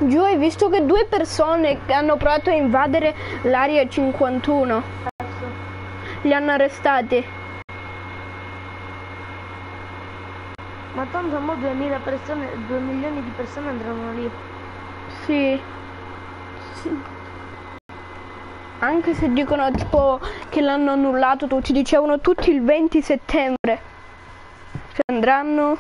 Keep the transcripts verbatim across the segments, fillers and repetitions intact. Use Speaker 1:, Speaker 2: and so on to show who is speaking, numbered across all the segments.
Speaker 1: Giù, hai visto che due persone hanno provato a invadere l'area cinquantuno? Li hanno arrestati.
Speaker 2: Ma tanto mo duemila persone, due milioni di persone andranno lì.
Speaker 1: Sì. Sì. Anche se dicono tipo che l'hanno annullato, tutti dicevano tutti il venti settembre. Ci andranno?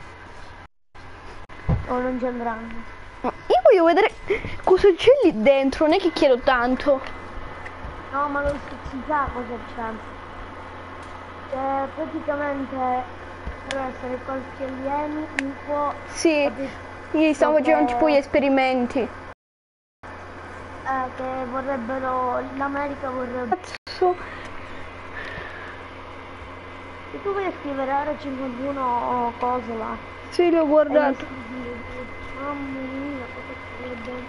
Speaker 2: O non ci andranno?
Speaker 1: Ma io voglio vedere cosa c'è lì dentro, non è che chiedo tanto.
Speaker 2: No, ma non si sa cosa c'è. Cioè, praticamente per essere qualche alieni un po'...
Speaker 1: Sì, io stavo facendo tipo gli esperimenti.
Speaker 2: Eh, che vorrebbero... l'America vorrebbe...
Speaker 1: Cazzo.
Speaker 2: Se tu vuoi scrivere area cinquantuno o cose là.
Speaker 1: Sì, l'ho guardato.
Speaker 2: Mamma mia, cosa sarebbe?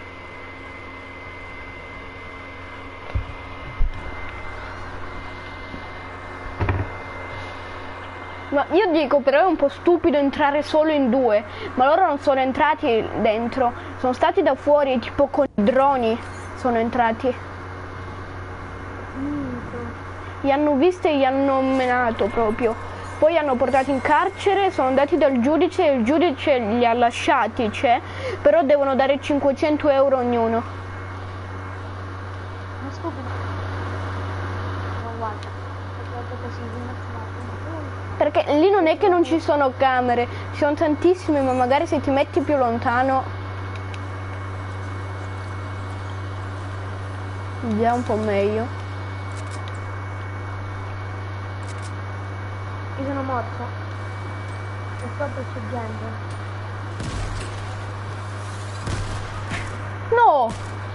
Speaker 1: Ma io dico, però è un po' stupido entrare solo in due, ma loro non sono entrati dentro, sono stati da fuori, tipo con i droni sono entrati.
Speaker 2: Mm.
Speaker 1: Li hanno visti e li hanno menato proprio. Poi hanno portato in carcere, sono andati dal giudice e il giudice li ha lasciati, cioè, però devono dare cinquecento euro ognuno.
Speaker 2: Ma scusa. Ma guarda, guarda così,
Speaker 1: perché lì non è che non ci sono camere, ci sono tantissime, ma magari se ti metti più lontano già un po' meglio.
Speaker 2: Io sono morto. E sotto c'è gente.
Speaker 1: No!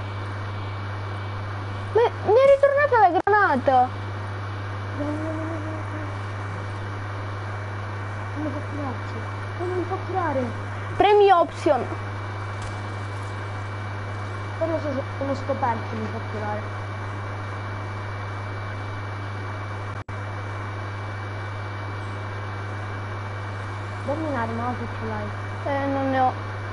Speaker 1: Ma mi è ritornata la granata!
Speaker 2: Non mi fa curarci. Non mi fa curare.
Speaker 1: Premi option.
Speaker 2: Però se sono scoperto mi fa curare. Dammi un'arma se ce l'hai.
Speaker 1: Eh, non ne ho.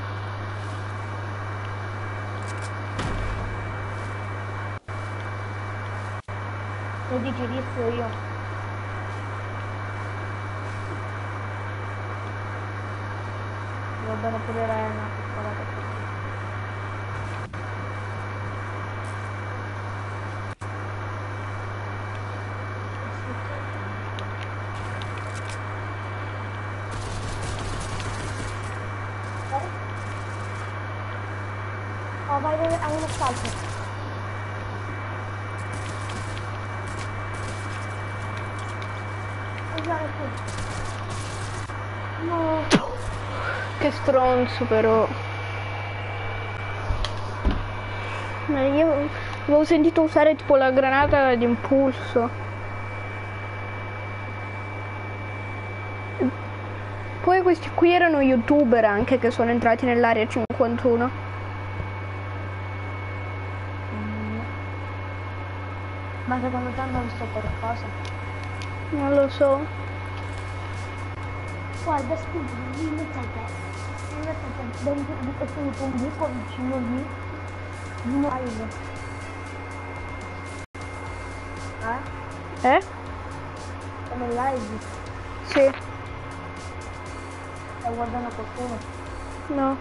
Speaker 2: Se dici rischio io. Va bene pure una piccola così. Oh, vai a uno scalzo. No.
Speaker 1: Che stronzo però. Ma io avevo sentito usare tipo la granata d'impulso. Poi questi qui erano youtuber anche che sono entrati nell'area cinquantuno.
Speaker 2: Ma secondo te hanno visto qualcosa?
Speaker 1: Non lo so.
Speaker 2: Guarda, scusa, lì mettete, mettete dentro di questo un buco vicino lì, un live. Eh?
Speaker 1: Eh?
Speaker 2: Come live?
Speaker 1: Sì.
Speaker 2: Stai guardando qualcuno?
Speaker 1: No.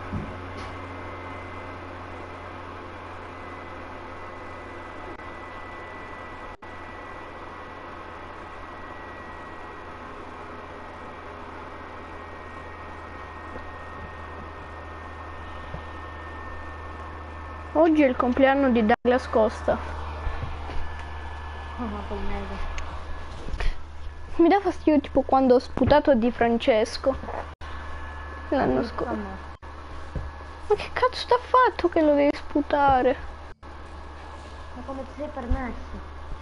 Speaker 1: Oggi è il compleanno di Douglas Costa.
Speaker 2: Oh, ma col mese.
Speaker 1: Mi dà fastidio tipo quando ho sputato Di Francesco l'anno scorso. Ma che cazzo t'ha fatto che lo devi sputare?
Speaker 2: Ma come ti sei permesso?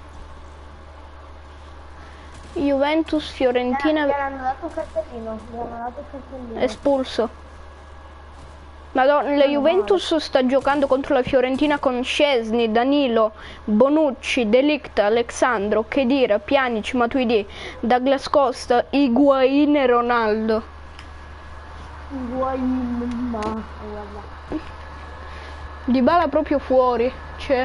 Speaker 1: Juventus, Fiorentina.
Speaker 2: Gli hanno dato il cartellino, gli hanno dato il cartellino.
Speaker 1: Espulso. Madonna, la Juventus sta giocando contro la Fiorentina con Szczesny, Danilo, Bonucci, De Ligt, Alexandro, Khedira, Pjanic, Matuidi, Douglas Costa, Higuain e Ronaldo.
Speaker 2: Higuain, ma guarda.
Speaker 1: Dybala proprio fuori, cioè.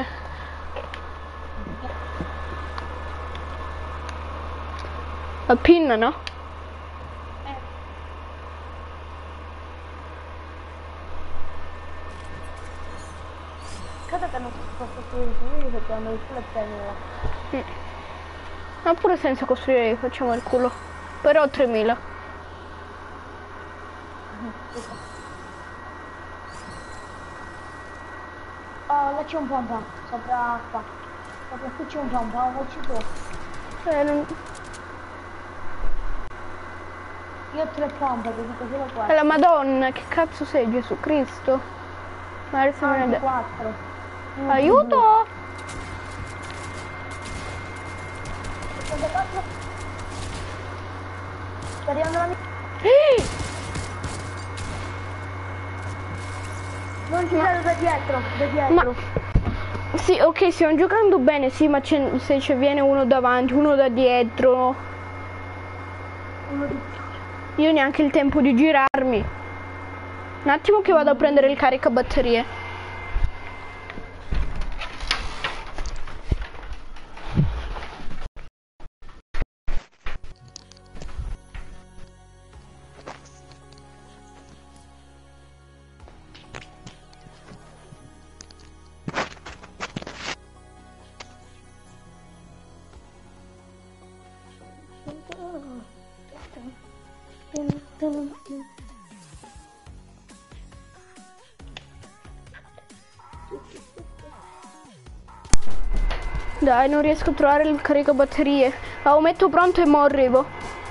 Speaker 1: La pinna, no?
Speaker 2: Eh. Credo che hanno fatto costruire perché hanno il culo tremila.
Speaker 1: Ma pure senza costruire facciamo il culo. Però tremila.
Speaker 2: Oh, là c'è un pompa, sopra qua. Sopra qui c'è un pompa, facci tu.
Speaker 1: Eh, non...
Speaker 2: Io ho tre pompe, ti dico solo qua.
Speaker 1: Eh, la Madonna, che cazzo sei, Gesù Cristo? Ma adesso me ne
Speaker 2: quattro.
Speaker 1: Aiuto!
Speaker 2: Sta arrivando la mia...
Speaker 1: Eh!
Speaker 2: Non giocare da dietro, da dietro.
Speaker 1: Ma... Sì, ok, stiamo giocando bene, sì, ma se ci viene uno davanti, uno da dietro...
Speaker 2: Uno di...
Speaker 1: Io neanche il tempo di girarmi. Un attimo che vado a prendere il caricabatterie. Dai, non riesco a trovare il caricabatterie. Lo metto pronto e mo' arrivo.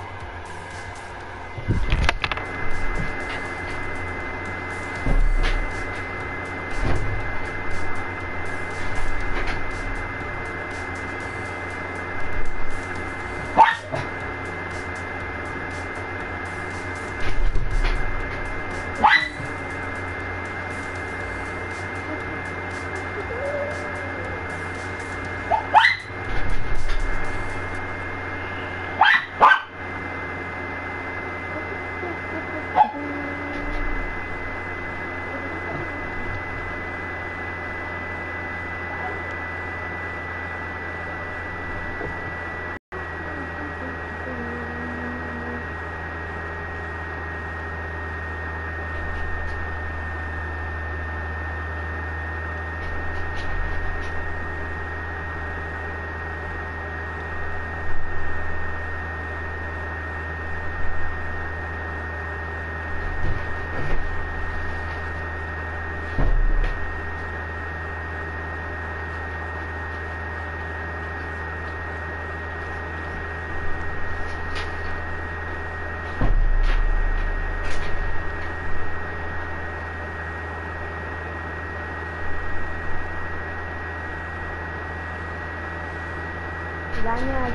Speaker 2: Daniel.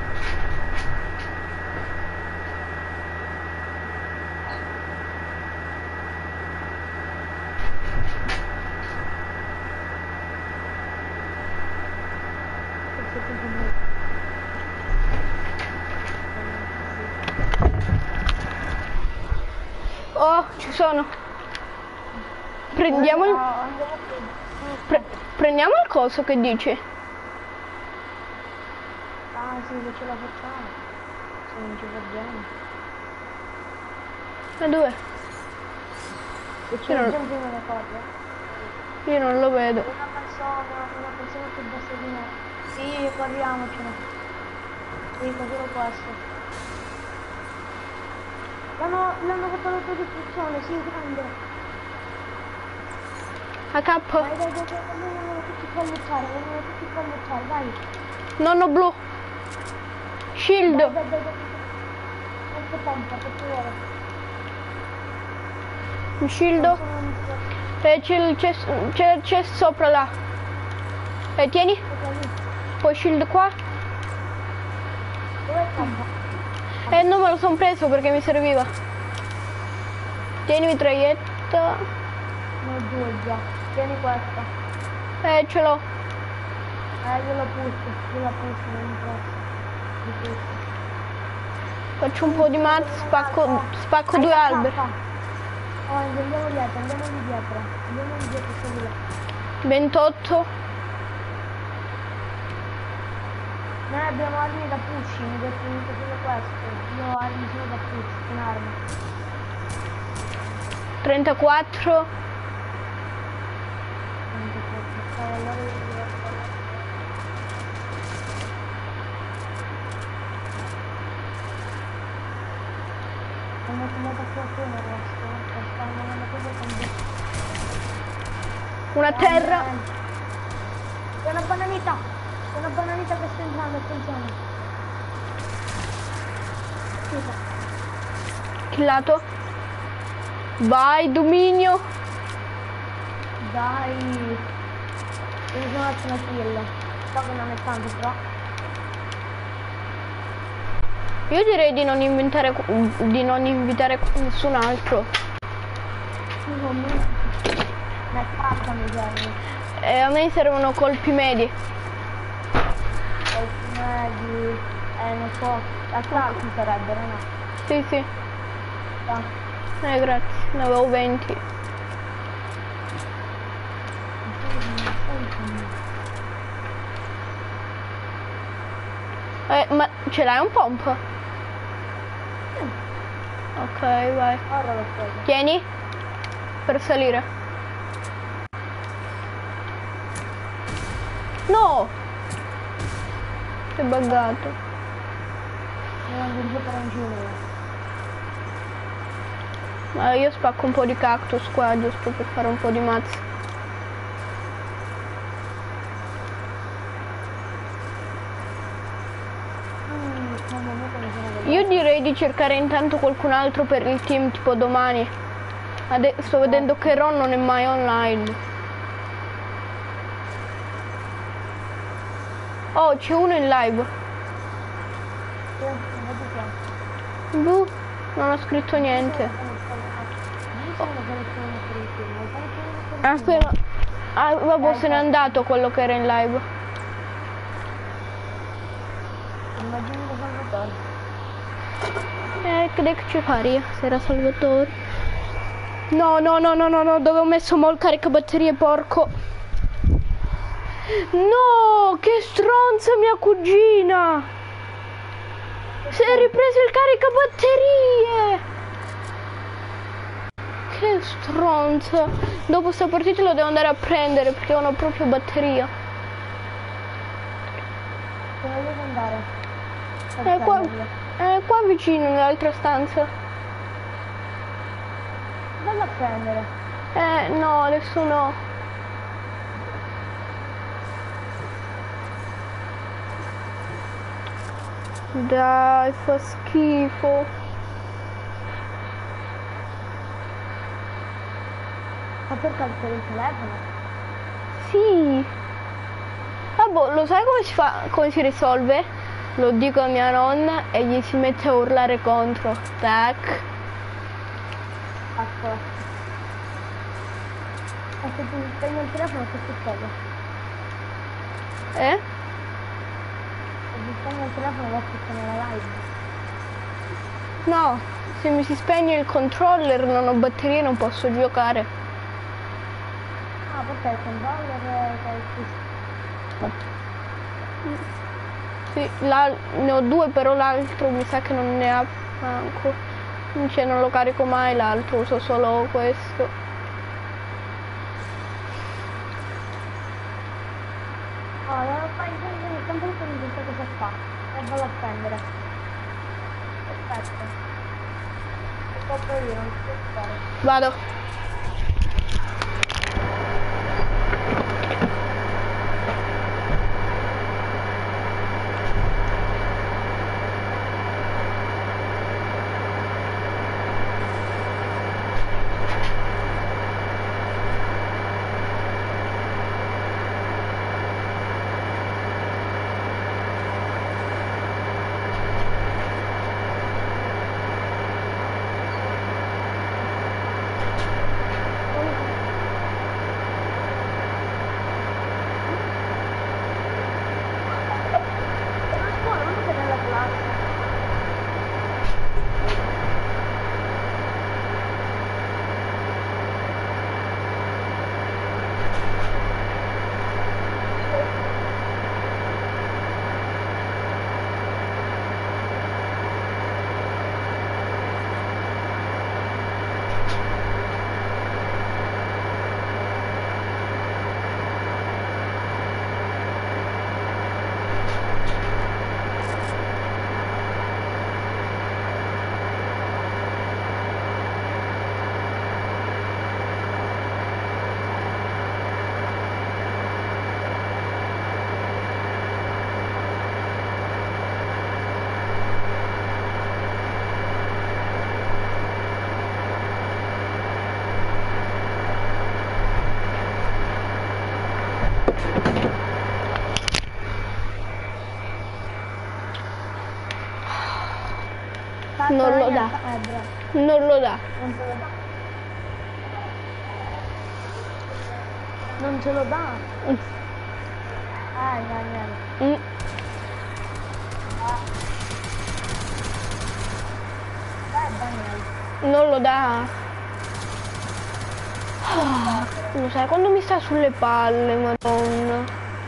Speaker 1: Oh, ci sono. Prendiamo il... Pre prendiamo il coso, che dici?
Speaker 2: Ah sì, che ce la facciamo. Se non ci facciamo.
Speaker 1: E dove?
Speaker 2: E c'è
Speaker 1: non...
Speaker 2: gente nelle cose.
Speaker 1: Io non lo vedo.
Speaker 2: Una persona, una persona più bassa di me. Sì, corriamocene. Sì, solo questo. L'hanno fatto l'autodistruzione, sì, grande.
Speaker 1: A K.
Speaker 2: Vai, dai, dai, dai, vengono tutti qua a luttare, vengono tutti qua a luttare, vai.
Speaker 1: Nonno blu. Shield.
Speaker 2: Dai, dai, dai, dai. Quanto pompa, che ci vuole?
Speaker 1: Un shield. E c'è il chest sopra là. E tieni. Poi shield qua.
Speaker 2: Dove è pompa?
Speaker 1: Eh non me lo sono preso perché mi serviva. Tieni mitraglietta.
Speaker 2: No, due già. Tieni questa.
Speaker 1: Eh ce l'ho.
Speaker 2: Eh io la pulso, io la pulso, non mi presso.
Speaker 1: Faccio un po' di mazz, spacco, spacco due alberi.
Speaker 2: Oh, andiamo dietro, andiamo di dietro. Andiamo di dietro, solo là.
Speaker 1: ventotto.
Speaker 2: Noi abbiamo armi da pushing, mi detto solo questo. Io ho armi solo da push, in arma.
Speaker 1: trentaquattro.
Speaker 2: Sono andata più a fuoco il resto, stanno andando proprio con
Speaker 1: Una terra.
Speaker 2: C'è una bananita! C'è una bananita che sta entrando, attenzione! Scusa.
Speaker 1: Killato. Vai, dominio.
Speaker 2: Dai! Io sono una kill. So che non è tanto però.
Speaker 1: Io direi di non inventare di non invitare nessun altro.
Speaker 2: Ma fatta mi serve.
Speaker 1: E a me servono colpi medi.
Speaker 2: Colpi medi. Eh non so. A Clark ci sarebbero, no?
Speaker 1: Sì, sì.
Speaker 2: Ah.
Speaker 1: Eh grazie, ne avevo venti. Eh, ma ce l'hai un pompa? Ok, vai.
Speaker 2: Ora lo so.
Speaker 1: Tieni per salire. No! Sei buggato.
Speaker 2: Non devo giocare in giù.
Speaker 1: Ma io spacco un po' di cactus qua, giusto per fare un po' di mazzi. Io direi di cercare intanto qualcun altro per il team tipo domani. Ade- sto vedendo che Ron non è mai online. Oh, c'è uno in live. Boh, non ho scritto niente. Aspetta. Ah, vabbè, se n'è andato quello che era in live.
Speaker 2: Immagino Salvatore.
Speaker 1: Eh, che ci faria se era Salvatore? No, no, no, no, no, no, dove ho messo mo' il caricabatterie, porco. No, che stronza mia cugina. Si è ripreso il caricabatterie. Che stronza. Dopo sta partita lo devo andare a prendere perché non ho proprio batteria.
Speaker 2: Dove devo andare?
Speaker 1: È qua, è qua vicino nell'altra stanza.
Speaker 2: Vallo a prendere.
Speaker 1: Eh no, adesso no. Dai, fa schifo.
Speaker 2: Ma perché per il telefono?
Speaker 1: Sì. Vabbè, lo sai come si fa, come si risolve? Lo dico a mia nonna e gli si mette a urlare contro. Tac.
Speaker 2: Ecco. E se tu spegni il telefono che succede?
Speaker 1: Eh?
Speaker 2: Se tu spegni il telefono lo aspettano nella live.
Speaker 1: No, se mi si spegne il controller non ho batteria e non posso giocare.
Speaker 2: Ah, perché il controller è
Speaker 1: Sì, la, ne ho due, però l'altro mi sa che non ne ha manco. Cioè non lo carico mai l'altro, uso solo questo.
Speaker 2: Oh, devo fare il computer di questa cosa qua. E vado a prendere. Aspetta. Lo copro io, non si può fare.
Speaker 1: Vado. Non lo dà.
Speaker 2: Eh, bravo.
Speaker 1: Non lo dà.
Speaker 2: Non te lo dà. Non ce lo dà.
Speaker 1: Mm.
Speaker 2: Ah, Daniele.
Speaker 1: Mm.
Speaker 2: Dai, Daniele.
Speaker 1: Non lo dà. Ah, lo sai, quando mi sta sulle palle, madonna.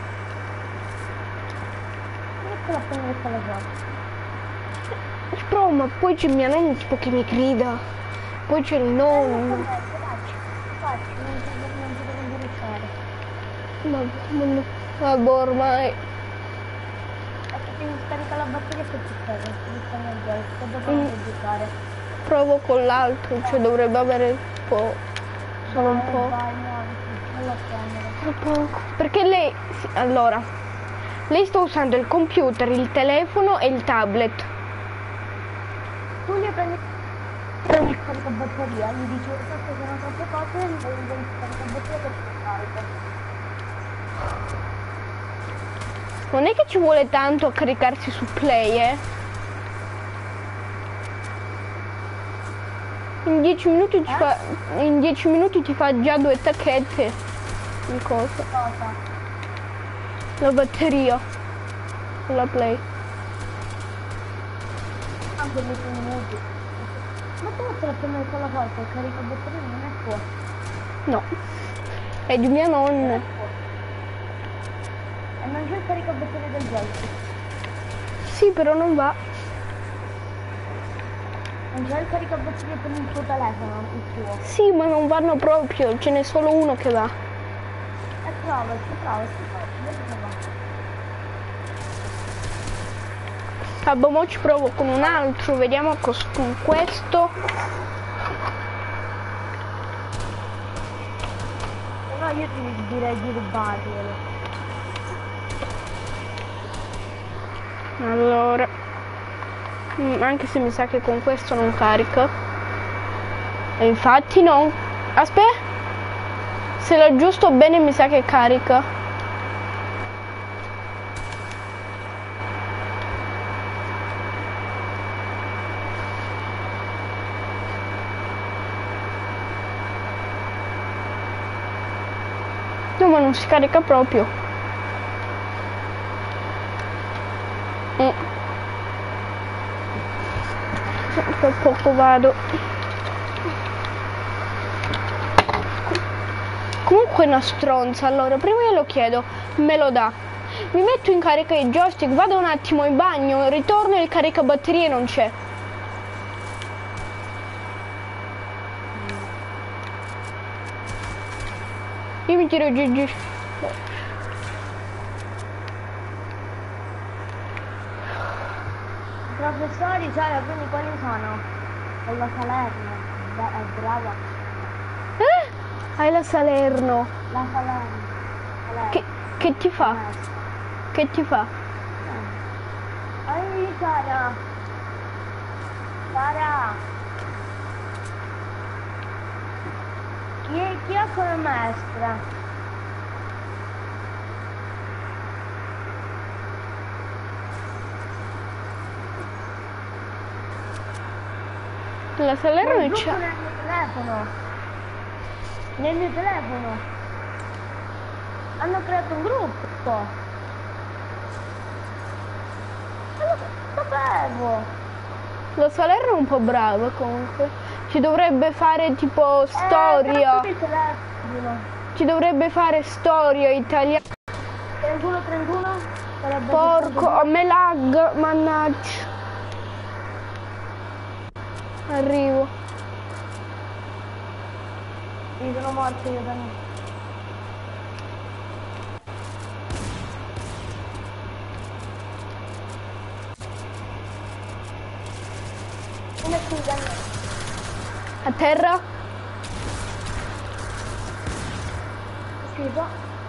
Speaker 2: Eccola appena messa la porta.
Speaker 1: Ci provo, ma poi c'è mia nonna tipo che mi grida. Poi c'è il nonno.
Speaker 2: Facci, facci, non ti non ti devo indirizzare.
Speaker 1: Ma, ma, vabbè, ormai.
Speaker 2: E che ti scarica la batteria che ti serve, ti stanno il gioco, che dopo non puoi giocare.
Speaker 1: Provo con l'altro, cioè dovrebbe avere un po'. Solo un po'.
Speaker 2: Vai, muoviti, non la prendere.
Speaker 1: Un poco. Perché lei. Sì, allora. Lei sta usando il computer, il telefono e il tablet.
Speaker 2: Tu li prendi prendi il caricabatteria, gli dici queste sono troppe cose, gli devi il caricabatteria che ti carica.
Speaker 1: Non è che ci vuole tanto a caricarsi su Play, eh? In dieci minuti ti
Speaker 2: Eh?
Speaker 1: fa. In dieci minuti ti fa già due tacchette. Di cosa?
Speaker 2: Cosa?
Speaker 1: La batteria. La Play.
Speaker 2: Anche dieci minuti. Ma tu te la puoi mettere alla volta, il caricabatteria non è tuo.
Speaker 1: No. È di mia nonna.
Speaker 2: E non c'è il caricabatteria del joystick.
Speaker 1: Sì, però non va.
Speaker 2: Non c'è il caricabatteria per il tuo telefono, il tuo.
Speaker 1: Sì, ma non vanno proprio. Ce n'è solo uno che va.
Speaker 2: E provaci, provaci, provaci, vedi che va.
Speaker 1: Vabbè, mo ci provo con un altro. Vediamo cos- con questo.
Speaker 2: Se no io ti direi di rubarglielo.
Speaker 1: Allora. Mm, anche se mi sa che con questo non carica. E infatti no. Aspetta. Se lo aggiusto bene mi sa che carica. No, ma non si carica proprio. Mm. Tra poco vado. Comunque è una stronza. Allora, prima glielo chiedo, me lo dà. Mi metto in carica il joystick, vado un attimo in bagno, ritorno e il caricabatterie non c'è. Io mi tiro giù giù.
Speaker 2: Professori, cioè, quindi quali sono? Con la Salerno. Beh, è brava.
Speaker 1: Eh? Hai la Salerno.
Speaker 2: La Salerno. Salerno.
Speaker 1: Che, che ti fa? Che ti fa?
Speaker 2: Ehi, Sara. Sara. Chi, chi è come maestra?
Speaker 1: La Salerno
Speaker 2: Nel
Speaker 1: c'è.
Speaker 2: gruppo nel mio telefono. Nel mio telefono. Hanno creato un gruppo. Ma lo sapevo.
Speaker 1: La Salerno è un po' brava comunque. Ci dovrebbe fare tipo storia.
Speaker 2: Eh, il telefono.
Speaker 1: Ci dovrebbe fare storia italiana.
Speaker 2: trentuno trentuno? Sarebbe
Speaker 1: Porco, a me lag, mannaggia. Arrivo.
Speaker 2: Mi sono morto io da me. Come qui, Daniele?
Speaker 1: A terra?
Speaker 2: Scusa.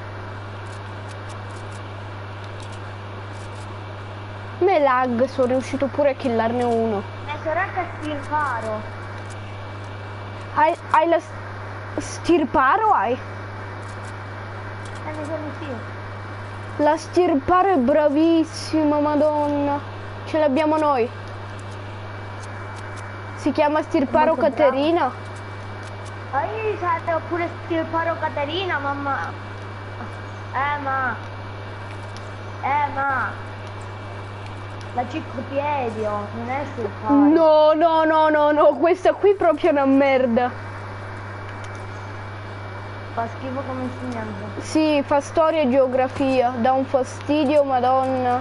Speaker 1: Me lag, sono riuscito pure a killarne uno.
Speaker 2: Mia sorella stirparo.
Speaker 1: Hai, hai la stirparo hai?
Speaker 2: Eh, mi sono sì.
Speaker 1: La stirparo è bravissima, madonna. Ce l'abbiamo noi. Si chiama Stirparo
Speaker 2: Molto
Speaker 1: Caterina.
Speaker 2: Ma io sarei pure Stirparo Caterina, mamma. Eh ma. Eh ma. La ciclopiedio, non è Stirparo.
Speaker 1: No, no, no, no, no, questa qui proprio è una merda.
Speaker 2: Fa schifo come insegnante.
Speaker 1: Sì, fa storia e geografia, dà un fastidio, madonna.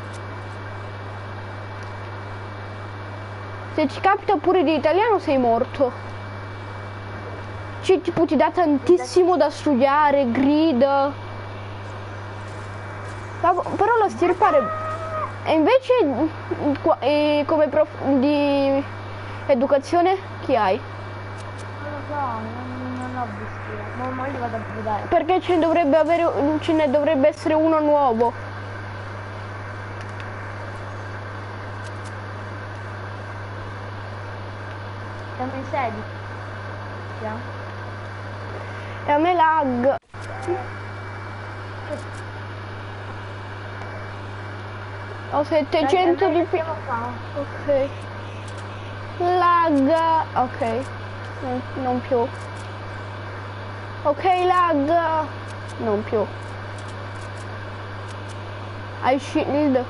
Speaker 1: Se ci capita pure di italiano sei morto. Cioè, tipo ti dà tantissimo da studiare, grida. Ma- però la Stirpare... E invece qua- e come prof di educazione chi hai?
Speaker 2: Non lo so, non, non l'ho visto. Ma ma io vado a vedere.
Speaker 1: Perché ce ne dovrebbe avere, ce ne dovrebbe essere uno nuovo.
Speaker 2: Siamo in sedi. Siamo.
Speaker 1: E a me lag. Ho settecento di più. Ok. Lag. Ok. Non, non più. Ok, lag. Non più. Hai shield.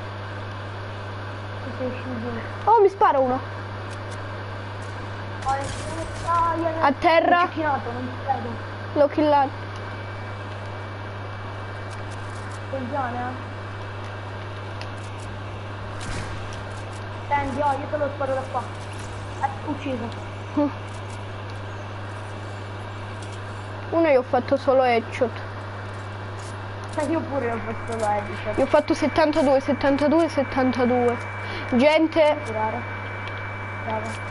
Speaker 1: Oh, mi spara uno. A terra.
Speaker 2: Non ti vedo.
Speaker 1: L'ho killato.
Speaker 2: Attenzione. Senti, oh, io te lo sparo da qua. Eh, ucciso.
Speaker 1: Uno io ho fatto solo headshot.
Speaker 2: Eh, io pure ho fatto la headshot.
Speaker 1: Io ho fatto settantadue, settantadue, settantadue. Gente.
Speaker 2: Bravo. Bravo.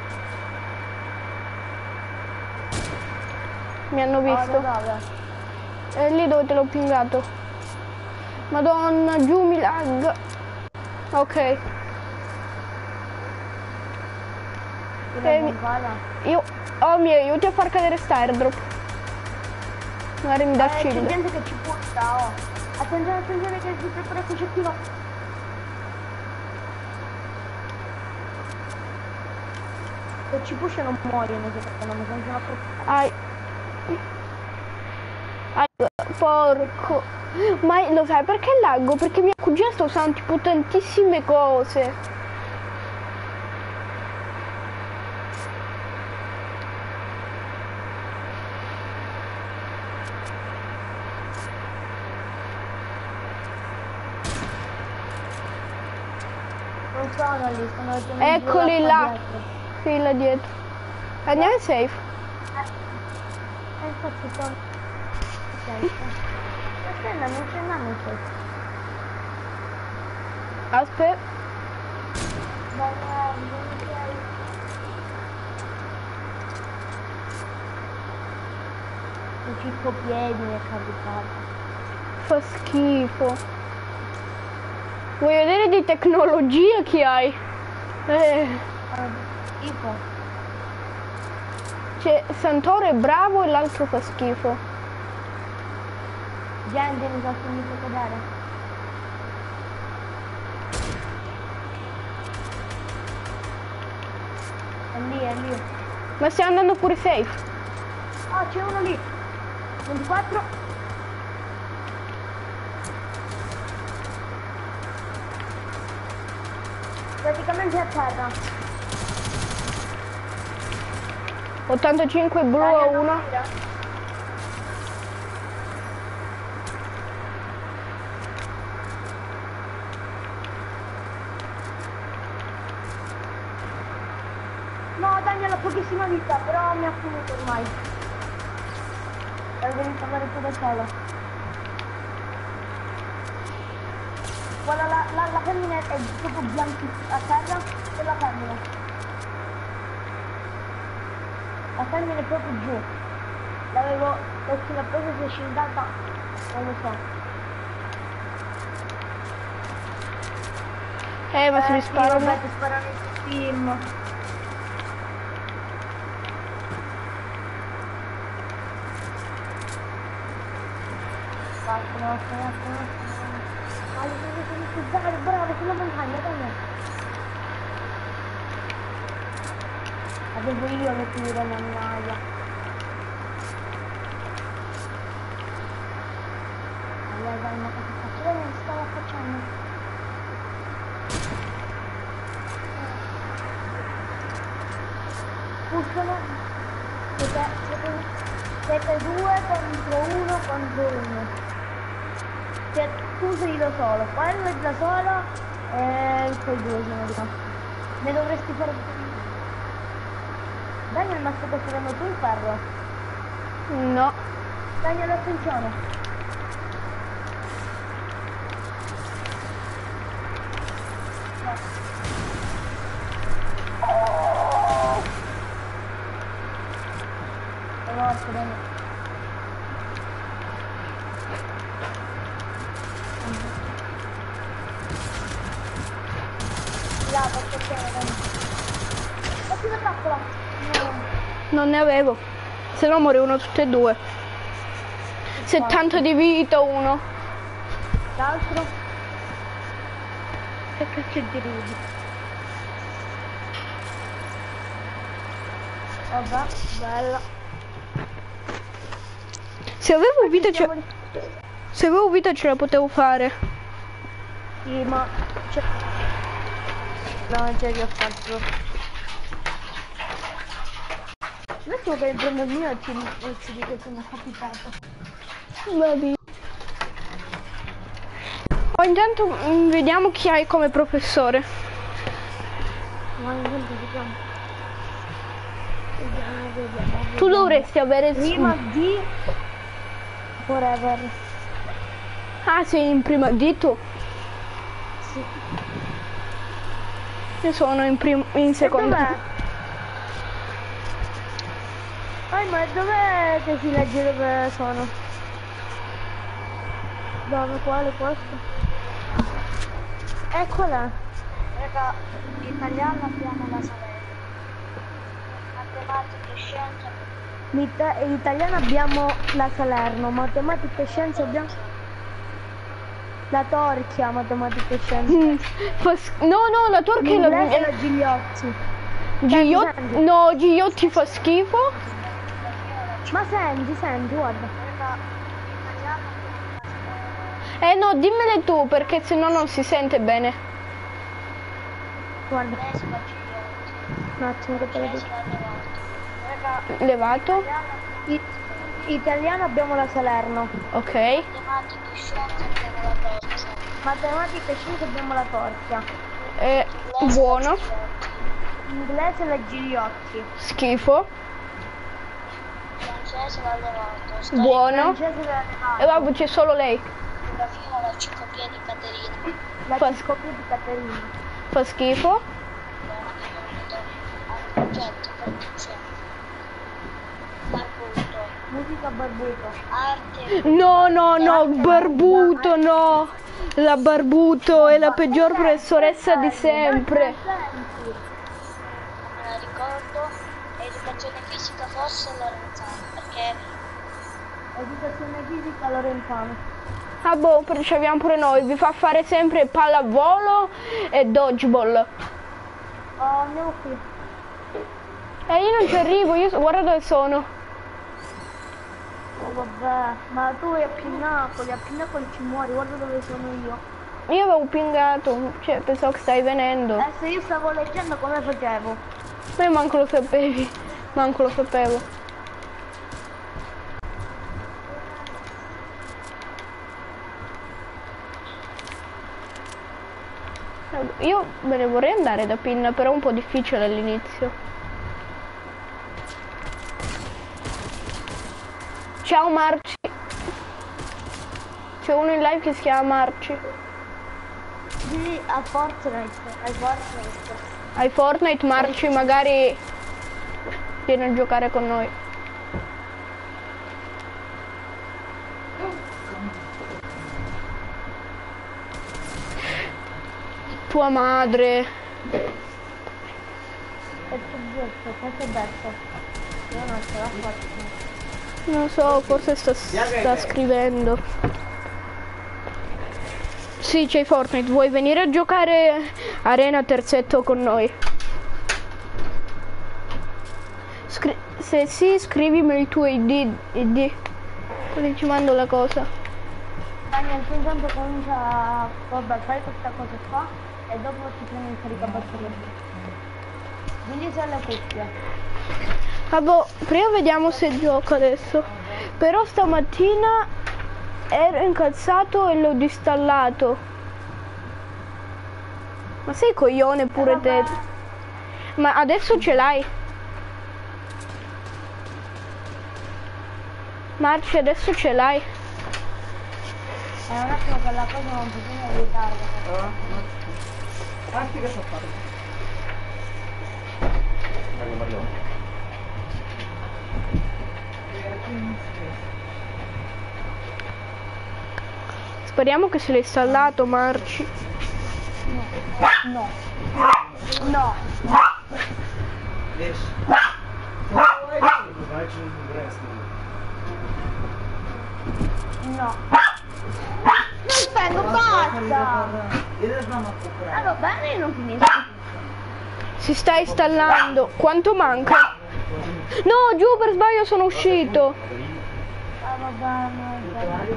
Speaker 1: Mi hanno visto.
Speaker 2: Oh, dove?
Speaker 1: È lì dove te l'ho pingato. Madonna, giù mi lag. Ok. Eh, io oh mi aiuti a far cadere sta airdrop. Magari mi dà
Speaker 2: eh,
Speaker 1: shield.
Speaker 2: c'è gente che ci butta, oh. Attenzione, attenzione che si prepara il cecchino. Se ci push non muoiono secondo me, sono una
Speaker 1: Ai. Ai. Porco. Ma lo sai perché laggo? Perché mia cugina sta usando tipo tantissime cose.
Speaker 2: Non sono lì, sono
Speaker 1: Eccoli là. Sì, là dietro. Andiamo in safe.
Speaker 2: Eh, infatti sono safe. Non c'è non c'è non c'è.
Speaker 1: Aspetta.
Speaker 2: Vai, vai, non c'è. Il cicco piedi mi è capitato.
Speaker 1: Fa schifo. Vuoi vedere di tecnologia chi hai? Eh.
Speaker 2: Schifo.
Speaker 1: C'è Santoro è bravo e l'altro fa schifo.
Speaker 2: Gente mi sta finito a cadere. È lì, è lì.
Speaker 1: Ma stai andando pure safe.
Speaker 2: Oh, c'è uno lì. ventiquattro. Praticamente a terra.
Speaker 1: ottantacinque blu a uno.
Speaker 2: No, Daniel ha pochissima vita, però mi ha finito ormai. E devi parlare tu da solo. Guarda, la, la, la femmina è proprio bianchissima a terra e la femmina. La femmina è proprio giù. L'avevo, perché l'ho presa si è scindata, non lo so.
Speaker 1: Eh, ma se mi sparano.
Speaker 2: Sì, vabbè, ti sparano i film. Basta, no, basta, basta. Vai, vai, vai, bravo, sulla montagna, dai. Devo io che ti dirò mannaia. Allora dai, ma che faccio? Dove mi stavo facendo? Puzzano. Siete, siete, siete due contro uno contro uno. Cioè, tu sei da solo, quello è da solo e quei due sono rimasti. Ne dovresti fare. Daniel, ma stai costruendo tu il ferro?
Speaker 1: No.
Speaker 2: Daniel, attenzione. No. Oh! È morto, Daniel. Là, perché c'è, Daniel. Ma chi la trappola?
Speaker 1: Non ne avevo, se no morivano tutte e due. settanta di vita uno.
Speaker 2: L'altro? Che cacchio di ridi? Vabbè, bella.
Speaker 1: Se avevo vita ce... Se avevo vita ce la potevo fare.
Speaker 2: Sì, ma... C'è... No, già che ho fatto. Adesso che prendo il mio e ci, e ci dico che sono capitato.
Speaker 1: Vabbè. Oh, intanto mm, vediamo chi hai come professore.
Speaker 2: Ma intanto vediamo. Vediamo, vediamo, vediamo.
Speaker 1: Tu dovresti avere...
Speaker 2: Prima di... Forever.
Speaker 1: Ah, sei in prima di tu?
Speaker 2: Sì.
Speaker 1: Io sono in, prim... in seconda.
Speaker 2: Dov'è? Ah, ma dov'è che si legge dove sono? Dove? Quale? Questo? Eccola.
Speaker 3: Raga, in italiano abbiamo la Salerno, matematica e scienze.
Speaker 2: In, ita in italiano abbiamo la Salerno, matematica e scienze abbiamo la Torchia, matematica e scienze.
Speaker 1: Mm, fa s- no, no, la Torchia è la...
Speaker 2: L'inglese è la Gigliotti.
Speaker 1: Gigliotti...
Speaker 2: Senti, senti.
Speaker 1: No, Gigliotti fa schifo.
Speaker 2: Ma senti, senti, guarda.
Speaker 3: Raga, in italiano abbiamo la Salerno.
Speaker 1: Eh no, dimmele tu, perché sennò non si sente bene.
Speaker 2: Guarda.
Speaker 3: Inglese la Gigliotti.
Speaker 2: Un attimo che te lo dico.
Speaker 3: Inglese la Levato. Raga,
Speaker 1: Levato.
Speaker 3: italiano,
Speaker 2: I italiano abbiamo la Salerno.
Speaker 1: Ok.
Speaker 3: matematica e scienze abbiamo la Torcia.
Speaker 2: Matematica e scienze abbiamo la Torchia.
Speaker 1: Eh,
Speaker 3: Inglese
Speaker 1: buono.
Speaker 3: la Gigliotti.
Speaker 2: Inglese la Gigliotti.
Speaker 1: Schifo.
Speaker 3: Francese la Levato. Storia
Speaker 1: Buono.
Speaker 2: Francese la
Speaker 1: E vabbè, c'è solo lei.
Speaker 3: e geografia la Cicopia di Caterina.
Speaker 2: La
Speaker 1: Fa-
Speaker 2: Cicopia di Caterina.
Speaker 1: Fa schifo.
Speaker 3: Progetto, produzione. Barbuto.
Speaker 2: Musica barbuto.
Speaker 3: Arte.
Speaker 1: No, no, no, Barbuto, no. La Barbuto è la peggior professoressa di sempre.
Speaker 2: Senti.
Speaker 3: Non me la ricordo. Educazione fisica forse Lorenzana, perché
Speaker 2: Educazione fisica Lorenzano.
Speaker 1: Ah boh, però ci abbiamo pure noi. Vi fa fare sempre pallavolo e dodgeball.
Speaker 2: Oh, andiamo qui.
Speaker 1: E io non ci arrivo, io so- guarda dove sono.
Speaker 2: Oh, vabbè, ma tu vai a Pinnacoli, a Pinnacoli ci muori, guarda dove sono io.
Speaker 1: Io avevo pingato, cioè pensavo che stai venendo.
Speaker 2: Eh, se io stavo leggendo come facevo?
Speaker 1: Ma io manco lo sapevi, manco lo sapevo. Io me ne vorrei andare da Pinna, però è un po' difficile all'inizio. Ciao Marci. C'è uno in live che si chiama Marci.
Speaker 2: Sì, a Fortnite, a Fortnite.
Speaker 1: Hai Fortnite, Marci, magari viene a giocare con noi. Tua madre.
Speaker 2: E che detto, cosa hai detto? Io non ce la faccio.
Speaker 1: Non so, forse sta, sta scrivendo. Sì, c'hai Fortnite. Vuoi venire a giocare Arena terzetto con noi? Scri se sì, scrivimi il tuo I D, I D. Così ci mando la cosa.
Speaker 2: Daniel, tu intanto comincia, vabbè, fai questa cosa qua e dopo ti prendi il caricabatteria. Quindi c'è la cuffia.
Speaker 1: Vabbè, prima vediamo se gioca adesso. Però stamattina ero incazzato e l'ho distallato. Ma sei coglione pure
Speaker 2: eh,
Speaker 1: te. Ma adesso ce l'hai. Marci, adesso ce l'hai.
Speaker 2: È un attimo che la cosa non bisogna evitarla.
Speaker 4: Ah, che sto facendo? Mario, Mario.
Speaker 1: Speriamo che se l'hai installato, Marci.
Speaker 2: No. No.
Speaker 4: Esci.
Speaker 2: No. Non spengo, basta! Ah, va bene, non finisco.
Speaker 1: Si sta installando. Quanto manca? No, giù per sbaglio sono uscito.
Speaker 2: Ah, va bene, va bene.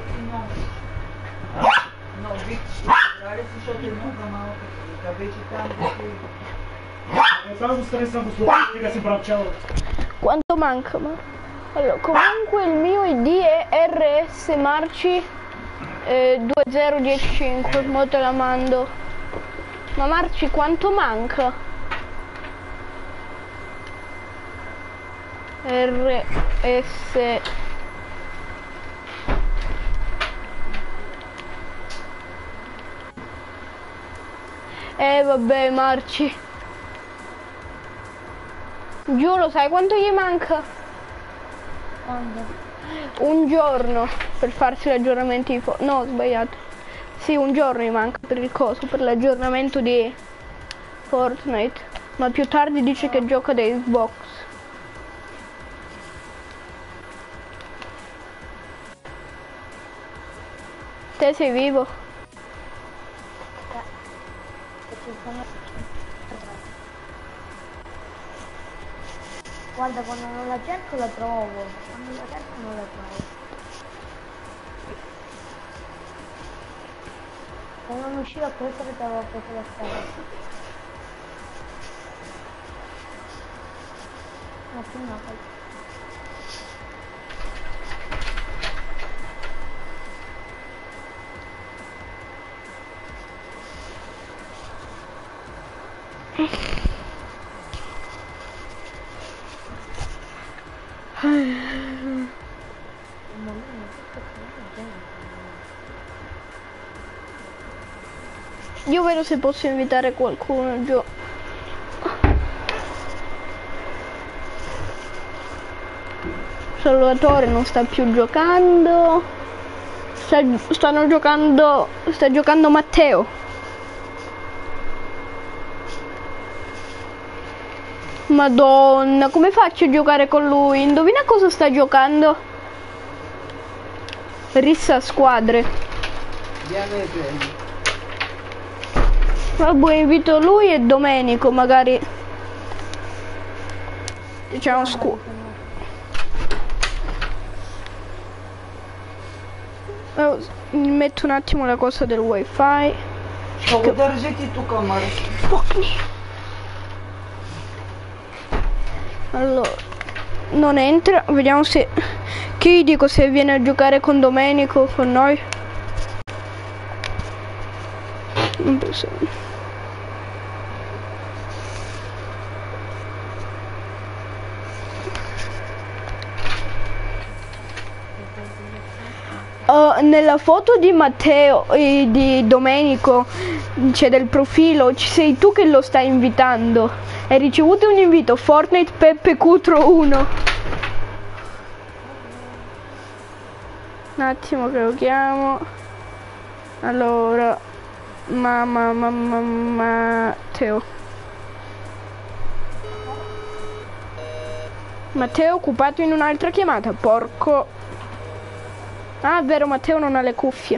Speaker 4: No, adesso so che nunca ma capisci tanto stavo stressando su che si bracciava.
Speaker 1: Quanto manca? Ma... Allora, comunque il mio I D è R S Marci eh, due zero uno cinque, mo te la mando. Ma Marci quanto manca? R S Eh vabbè Marci. Giù, lo sai quanto gli manca?
Speaker 2: Quando?
Speaker 1: Un giorno per farsi l'aggiornamento di fo- no, ho sbagliato. Sì, un giorno mi manca per il coso, per l'aggiornamento di Fortnite. Ma più tardi dice che gioca da Xbox. Te sei vivo?
Speaker 2: Guarda, quando non la cerco la trovo, quando la cerco non la trovo. Se non uscivo a questo che ti avevo preso la strada. No, più no, poi.
Speaker 1: Io vedo se posso invitare qualcuno giù. Salvatore non sta più giocando. Sta, stanno giocando. Sta giocando Matteo. Madonna, come faccio a giocare con lui? Indovina cosa sta giocando? Rissa squadre. Vabbè, invito lui e Domenico, magari. C'è uno scu... Oh, mi metto un attimo la cosa del wifi.
Speaker 4: Che dargenti tu camera?
Speaker 1: Fuck me. Allora, non entra, vediamo se... Che gli dico se viene a giocare con Domenico, con noi. Non penso. Uh, nella foto di Matteo e di Domenico c'è del profilo, ci sei tu che lo stai invitando. Hai ricevuto un invito, Fortnite Peppe Cutro uno. Un attimo che lo chiamo. Allora, mamma, mamma, Matteo. Matteo è occupato in un'altra chiamata, porco. Ah, è vero, Matteo non ha le cuffie.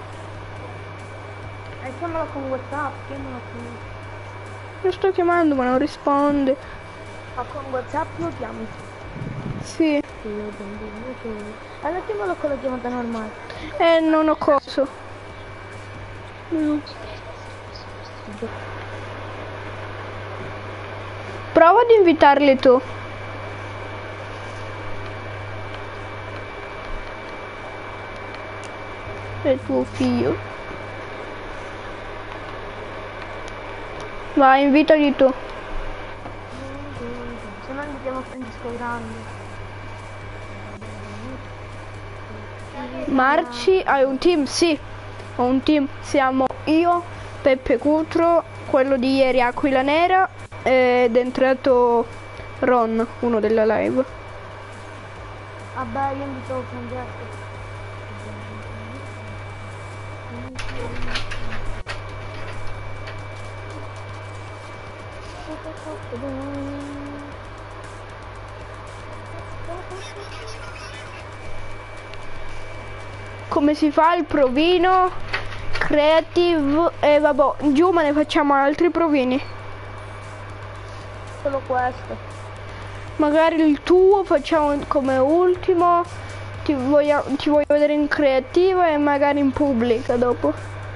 Speaker 2: E chiamalo con WhatsApp, chiamalo con...
Speaker 1: Lo sto chiamando ma non risponde.
Speaker 2: Ma con WhatsApp lo chiami?
Speaker 1: Sì.
Speaker 2: Allora chiamalo con la chiamata normale.
Speaker 1: Eh, non ho coso. Mm. Prova ad invitarli tu. È tuo figlio. Vai, invitali tu.
Speaker 2: Se no invitiamo Francesco Grande.
Speaker 1: Marci, hai un team? Sì, ho un team. Siamo io, Peppe Cutro, quello di ieri Aquila Nera ed è entrato Ron, uno della live.
Speaker 2: Vabbè, io invito Francesco.
Speaker 1: Come si fa il provino? Creative e vabbè, giù ma ne facciamo altri provini.
Speaker 2: Solo questo.
Speaker 1: Magari il tuo facciamo come ultimo. Ti voglio, ti voglio vedere in creativa e magari in pubblica dopo.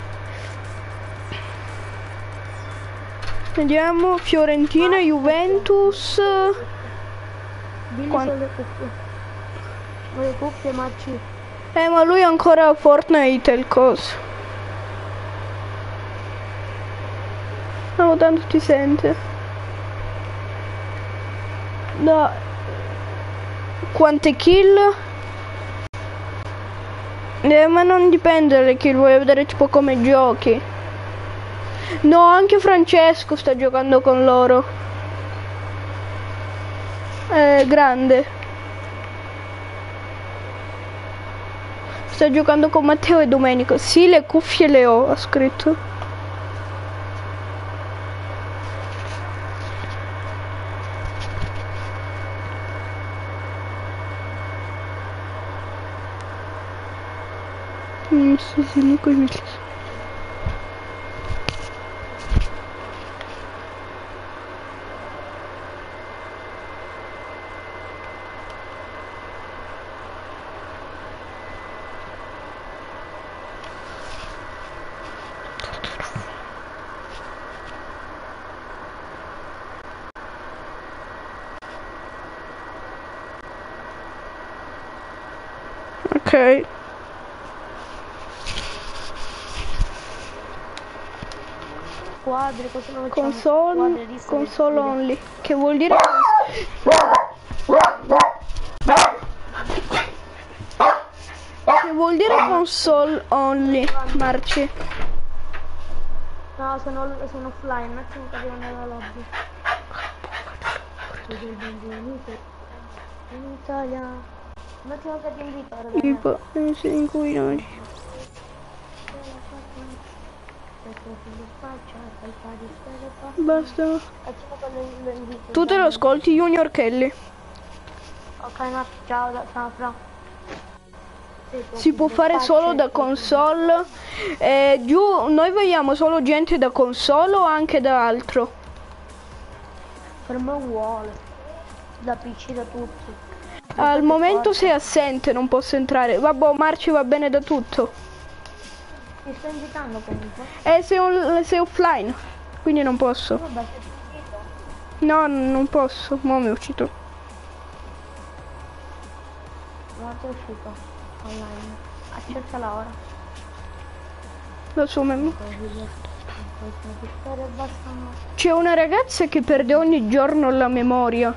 Speaker 1: Vediamo, Fiorentina, Juventus.
Speaker 2: Dilli
Speaker 1: Quan-
Speaker 2: solo le cuffie. Con le cuffie, Marci.
Speaker 1: Eh, ma lui ancora a Fortnite il coso. No, tanto ti sente. No. Quante kill? Eh, ma non dipende dalle kill, voglio vedere tipo come giochi. No, anche Francesco sta giocando con loro. È grande. Sta giocando con Matteo e Domenico. Sì, le cuffie le ho, ha scritto. Mm, sì, sì, Nico e Mitch. Ok.
Speaker 2: Quadri, cosa non facciamo?
Speaker 1: Console,
Speaker 2: Quadri, liste,
Speaker 1: console
Speaker 2: video.
Speaker 1: only. Che vuol dire? Che vuol dire console only, Marci?
Speaker 2: No, sono, sono offline, un attimo che devo andare alla lobby. Benvenuto in Italia. Un attimo che ti invito, ragazzi.
Speaker 1: Tipo, non sei inquinati. Basta. Tu te lo ascolti, Junior Kelly?
Speaker 2: Ok, no, ciao, da- ciao, Fra.
Speaker 1: Si può fare solo da console. Eh, giù, noi vogliamo solo gente da console o anche da altro?
Speaker 2: Per me vuole. Da P C, da tutti.
Speaker 1: Al momento sei assente, non posso entrare. Vabbè, Marci va bene da tutto.
Speaker 2: Ti sto invitando comunque.
Speaker 1: Eh, sei, on- sei offline, quindi non posso.
Speaker 2: Vabbè, sei invito.
Speaker 1: No, non posso. Mo' mi è uscito.
Speaker 2: Guarda, è uscito. Online. Accettala ora.
Speaker 1: Lo so, mem-
Speaker 2: Vittoria basta.
Speaker 1: C'è una ragazza che perde ogni giorno la memoria.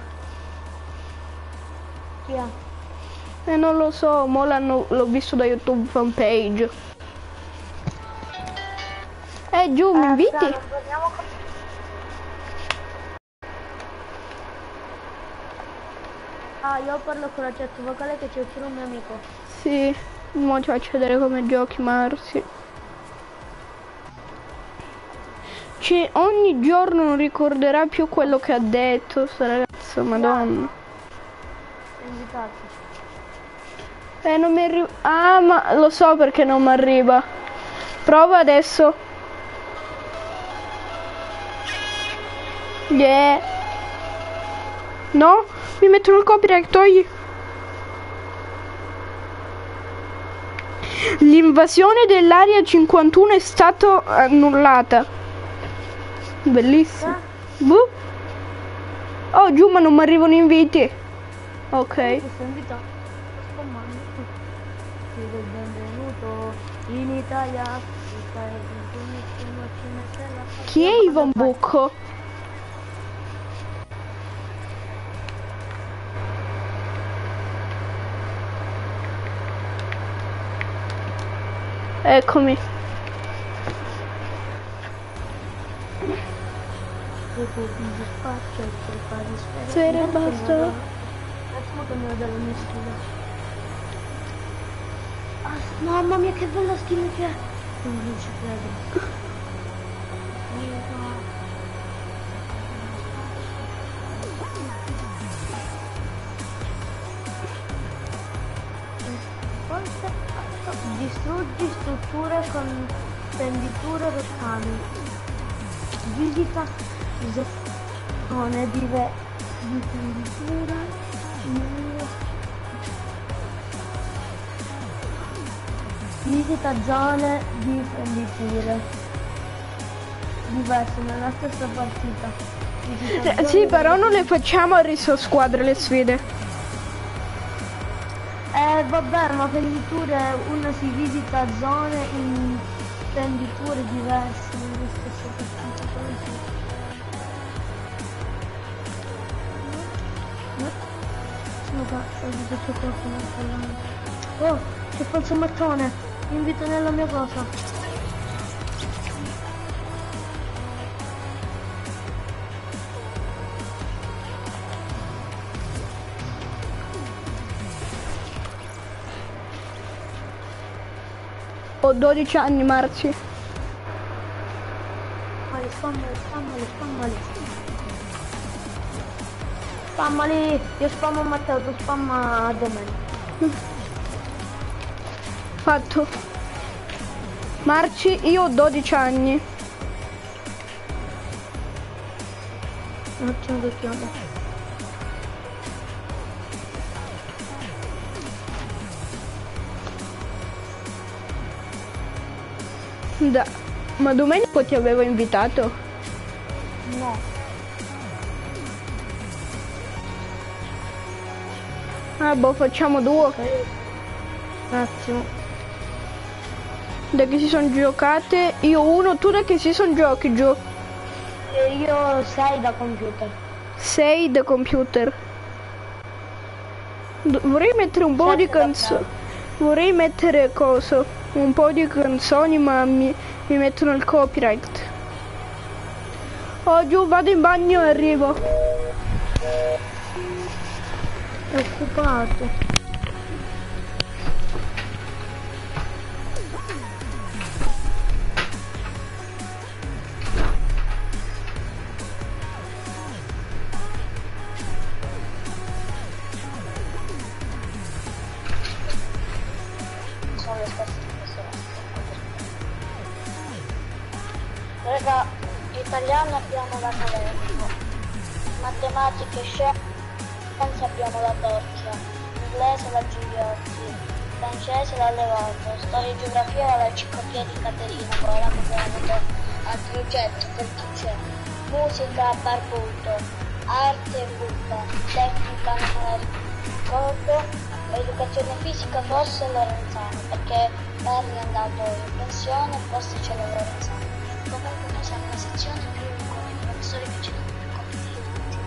Speaker 2: Chi è?
Speaker 1: E non lo so, mo l'hanno, l'ho visto da YouTube fanpage. Eh, giù, mi inviti?
Speaker 2: Fra, non torniamo con- Ah, io parlo con la chat vocale che c'è pure un mio amico.
Speaker 1: Sì, mo ti faccio vedere come giochi, Marsi. Cioè, ogni giorno non ricorderà più quello che ha detto sta ragazza, madonna.
Speaker 2: Invitati.
Speaker 1: Eh, non mi arriva. Ah, ma lo so perché non mi arriva. Prova adesso. Yeah. No, mi mettono il copyright, togli. L'invasione dell'area cinquantuno è stata annullata. Bellissimo.
Speaker 2: Eh?
Speaker 1: Boh. Oh, giù, ma non mi arrivano inviti. Ok.
Speaker 2: Questo invito. Spammando. Ti do il benvenuto in Italia.
Speaker 1: Chi è Ivan Bucco? Eccomi. Sera basta.
Speaker 2: Attimo che me lo dà la mia skin. Ah, mamma mia che bella skin che è! Non ci credo. Distruggi strutture con tenditure rottami. Visita zone di, ve- di tenditura. Visita zone di tenditure diverse nella stessa partita. Visita
Speaker 1: Eh,
Speaker 2: zone
Speaker 1: sì, però
Speaker 2: di-
Speaker 1: non le facciamo a riso squadre le sfide.
Speaker 2: Eh vabbè, ma tenditure, una si visita zone in tenditure diverse nella stessa partita. Oh, c'è falso mattone, mi invito nella mia cosa.
Speaker 1: Ho dodici anni, Marci.
Speaker 2: Spammali, spammali, spammali, spammali. Spammali, io spammo Matteo, tu spamma Domenico.
Speaker 1: Fatto. Marci, io ho dodici anni.
Speaker 2: Un attimo che chiamo.
Speaker 1: Da. Ma Domenico ti avevo invitato?
Speaker 2: No.
Speaker 1: Ah, boh, facciamo due.
Speaker 2: Un attimo.
Speaker 1: Da che si sono giocate? Io uno, tu da che si sono giochi giù?
Speaker 2: E io sei da computer.
Speaker 1: Sei da computer. Do- vorrei mettere un po'
Speaker 2: Sette
Speaker 1: di
Speaker 2: da
Speaker 1: canzoni. Vorrei mettere coso? Un po' di canzoni, ma mi, mi mettono il copyright. Oh, giù, vado in bagno e arrivo.
Speaker 2: È occupato.
Speaker 3: Sono le stesse persone. Raga, italiano abbiamo la Salerno, matematica e scienze abbiamo la Torchia, inglese la Gigliotti, francese la Levato, storia e geografia la Enciclopedia di Caterina, con la Museum al progetto per chi c'è, musica Barbuto, arte Bulla, tecnica non me la ricordo, educazione fisica forse Lorenzano, perché Perry è andato in pensione, forse c'è la Lorenzano. Comunque noi siamo una sezione più con i professori che ci danno più complimenti.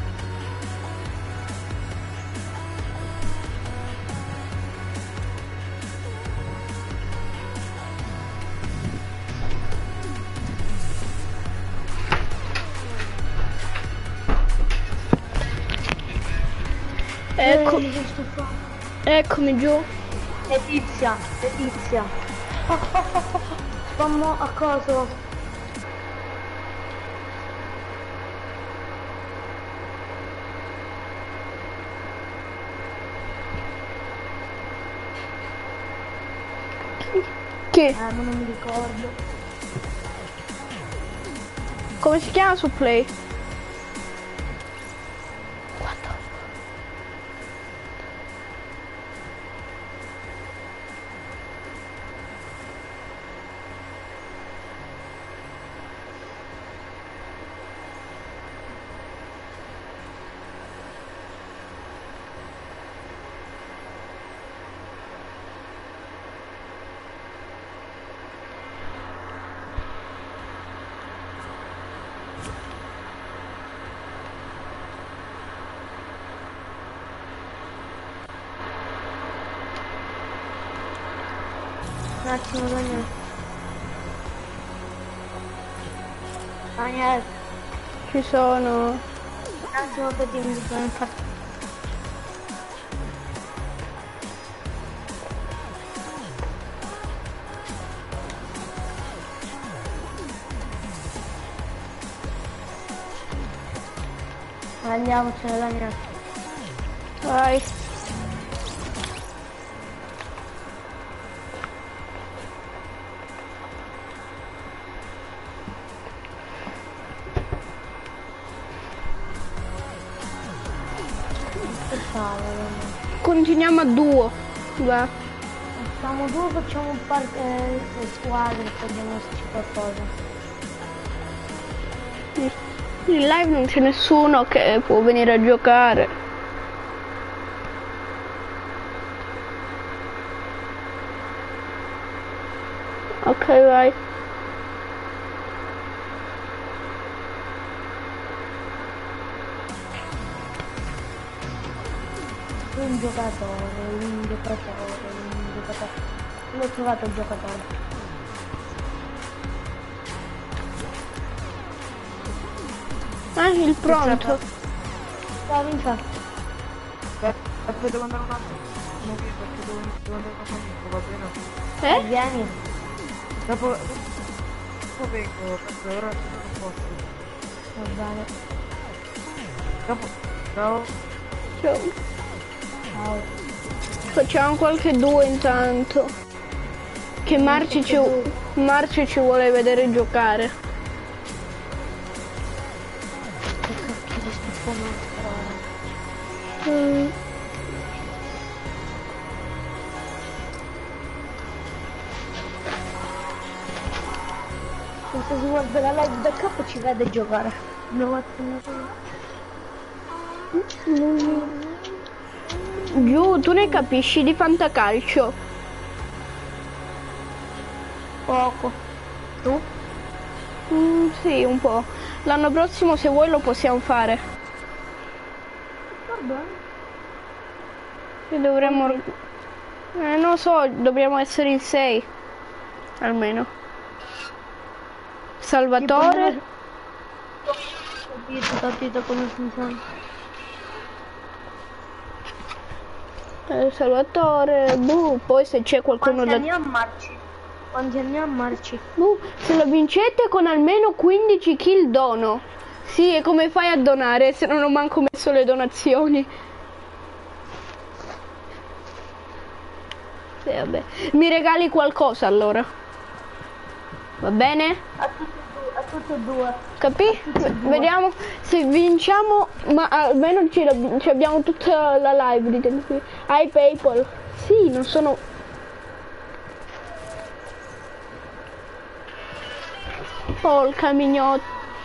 Speaker 1: Ecco,
Speaker 2: Eh, che stufo.
Speaker 1: eccomi giù.
Speaker 2: Letizia, Letizia. Oh, oh, oh, oh, oh. Spammo a coso.
Speaker 1: Che?
Speaker 2: Eh, ma non mi ricordo.
Speaker 1: Come si chiama su Play? Quanto?
Speaker 2: attimo, Daniel. Daniel,
Speaker 1: Ci sono.
Speaker 2: un attimo che ti bisogna fare. Andiamocene, Daniel.
Speaker 1: Vai.
Speaker 2: Che fare, Daniel?
Speaker 1: Continuiamo a duo. Va.
Speaker 2: Facciamo due, facciamo un par eh, squadre, vediamo se c'è qualcosa.
Speaker 1: In live non c'è nessuno che può venire a giocare. Ok, vai.
Speaker 2: Un giocatore, un giocatore, un giocatore. L'ho trovato il giocatore.
Speaker 1: Ah, il pronto.
Speaker 2: Ciao, Vinca.
Speaker 4: Aspetta, devo andare un attimo. Non vieni perché devo, devo andare a un amico, va bene?
Speaker 1: Eh?
Speaker 2: Vieni.
Speaker 4: Dopo, dopo vengo, perché ora non posso.
Speaker 2: Va bene.
Speaker 4: Dopo, ciao.
Speaker 1: Ciao.
Speaker 2: Ciao.
Speaker 1: Facciamo qualche duo intanto. Che Marci ci, Marci ci vuole vedere giocare.
Speaker 2: Che cacchio di schifo mostro.
Speaker 1: Mm.
Speaker 2: Se si guarda la live backup ci vede giocare. No, attimo.
Speaker 1: Giù, tu ne capisci di fantacalcio?
Speaker 2: Poco. Tu?
Speaker 1: Mm, sì, un po'. L'anno prossimo se vuoi lo possiamo fare.
Speaker 2: Va bene.
Speaker 1: E dovremmo... Eh, non so, dobbiamo essere in sei. Almeno. Salvatore.
Speaker 2: Capito, capito come funziona.
Speaker 1: Eh, Salvatore. Boh, poi se c'è qualcuno
Speaker 2: Quanti
Speaker 1: da...
Speaker 2: anni ha Marci? Quanti anni ha Marci?
Speaker 1: Boh, se lo vincete con almeno quindici kill dono. Sì, e come fai a donare se non ho manco messo le donazioni? Sì, vabbè. Mi regali qualcosa allora. Va bene?
Speaker 2: A tutti e due. A tutti e due.
Speaker 1: Capì? Vediamo se vinciamo, ma almeno ci, ci abbiamo tutta la live di tempo qui. Hai PayPal? Sì, non sono... Porca mignotta.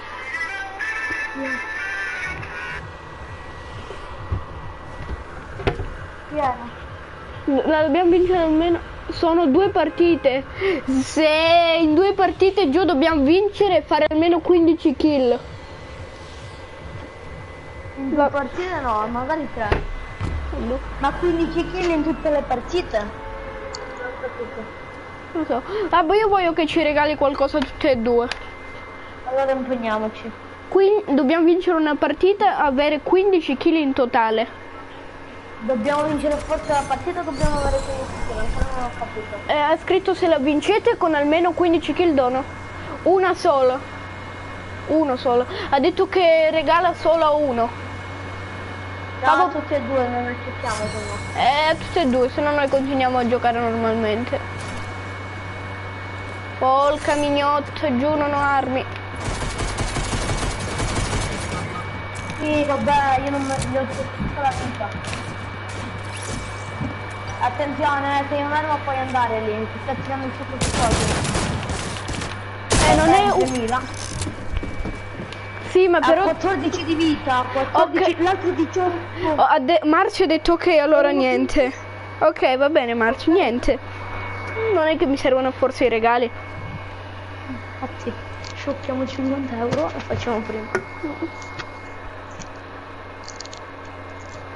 Speaker 2: Piano.
Speaker 1: La dobbiamo vincere almeno... Sono due partite. Se in due partite giù dobbiamo vincere e fare almeno quindici kill.
Speaker 2: In due partite no, magari tre. Ma quindici kill in tutte le partite? Non ho capito.
Speaker 1: Non so. Vabbè, io voglio che ci regali qualcosa tutte e due.
Speaker 2: Allora impegniamoci.
Speaker 1: Qui dobbiamo vincere una partita, avere quindici kill in totale.
Speaker 2: Dobbiamo vincere forse la partita, dobbiamo avere quindici kill, ancora non ho capito.
Speaker 1: Eh, ha scritto se la vincete con almeno quindici kill dono. Una sola. Uno solo. Ha detto che regala solo a uno.
Speaker 2: No,
Speaker 1: Vabbè.
Speaker 2: tutti e due, non accettiamo se no.
Speaker 1: Eh, tutte e due, se no noi continuiamo a giocare normalmente. Polca, mignotta, giù non ho armi.
Speaker 2: Sì, vabbè, io non mi ho tutta la vita. Attenzione, eh, sei un arma puoi andare lì, ti sta tirando un sacco di soldi.
Speaker 1: Eh, non è un...
Speaker 2: tremila.
Speaker 1: Sì, ma
Speaker 2: Ha
Speaker 1: però...
Speaker 2: quattordici di vita, quattordici,
Speaker 1: Ok.
Speaker 2: l'altro diciotto.
Speaker 1: Oh, ha de- Marci ha detto ok, allora niente. Ok, va bene Marci, niente. Non è che mi servono forse i regali.
Speaker 2: Infatti, sciocchiamo cinquanta euro e facciamo prima.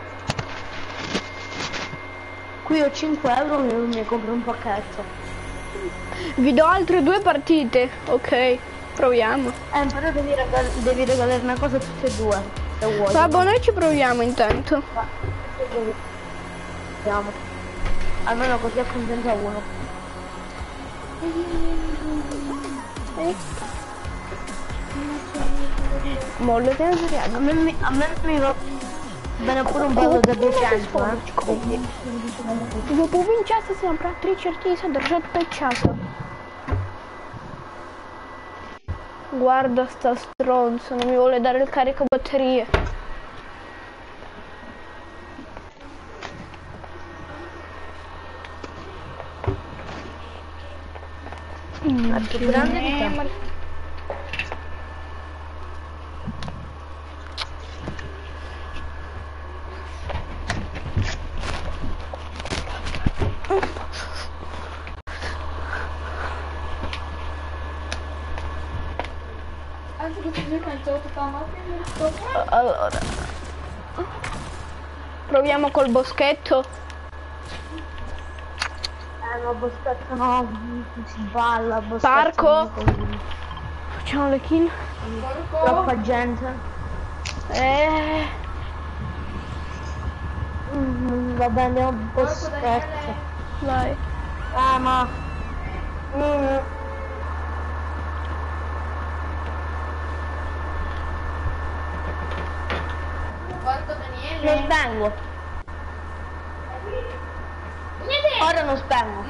Speaker 2: Qui ho cinque euro e mi compro un pacchetto.
Speaker 1: Vi do altre due partite. Ok, proviamo.
Speaker 2: Eh, però devi, regal devi regalare una cosa a tutte e due, se vuoi.
Speaker 1: Vabbè, noi ci proviamo intanto.
Speaker 2: Va, Vediamo. Almeno così accontenta uno.
Speaker 1: Mollo te
Speaker 2: A me, mi- a me mi va bene pure un ballo da duecento, eh.
Speaker 1: Ви повинен часто набрати три черти держать п'ять часу. Guarda sta stronzo, non mi vuole dare il caricabatterie.
Speaker 2: È più grande di te.
Speaker 1: Allora. Proviamo col boschetto.
Speaker 2: Eh, ma boschetto no, si balla, boschetto.
Speaker 1: Parco. Facciamo le kill.
Speaker 2: Troppa gente.
Speaker 1: Eh.
Speaker 2: Mm, va bene, un boschetto.
Speaker 1: Vai.
Speaker 2: Ah, ma... Mm. Non spengo. Ora non spengo.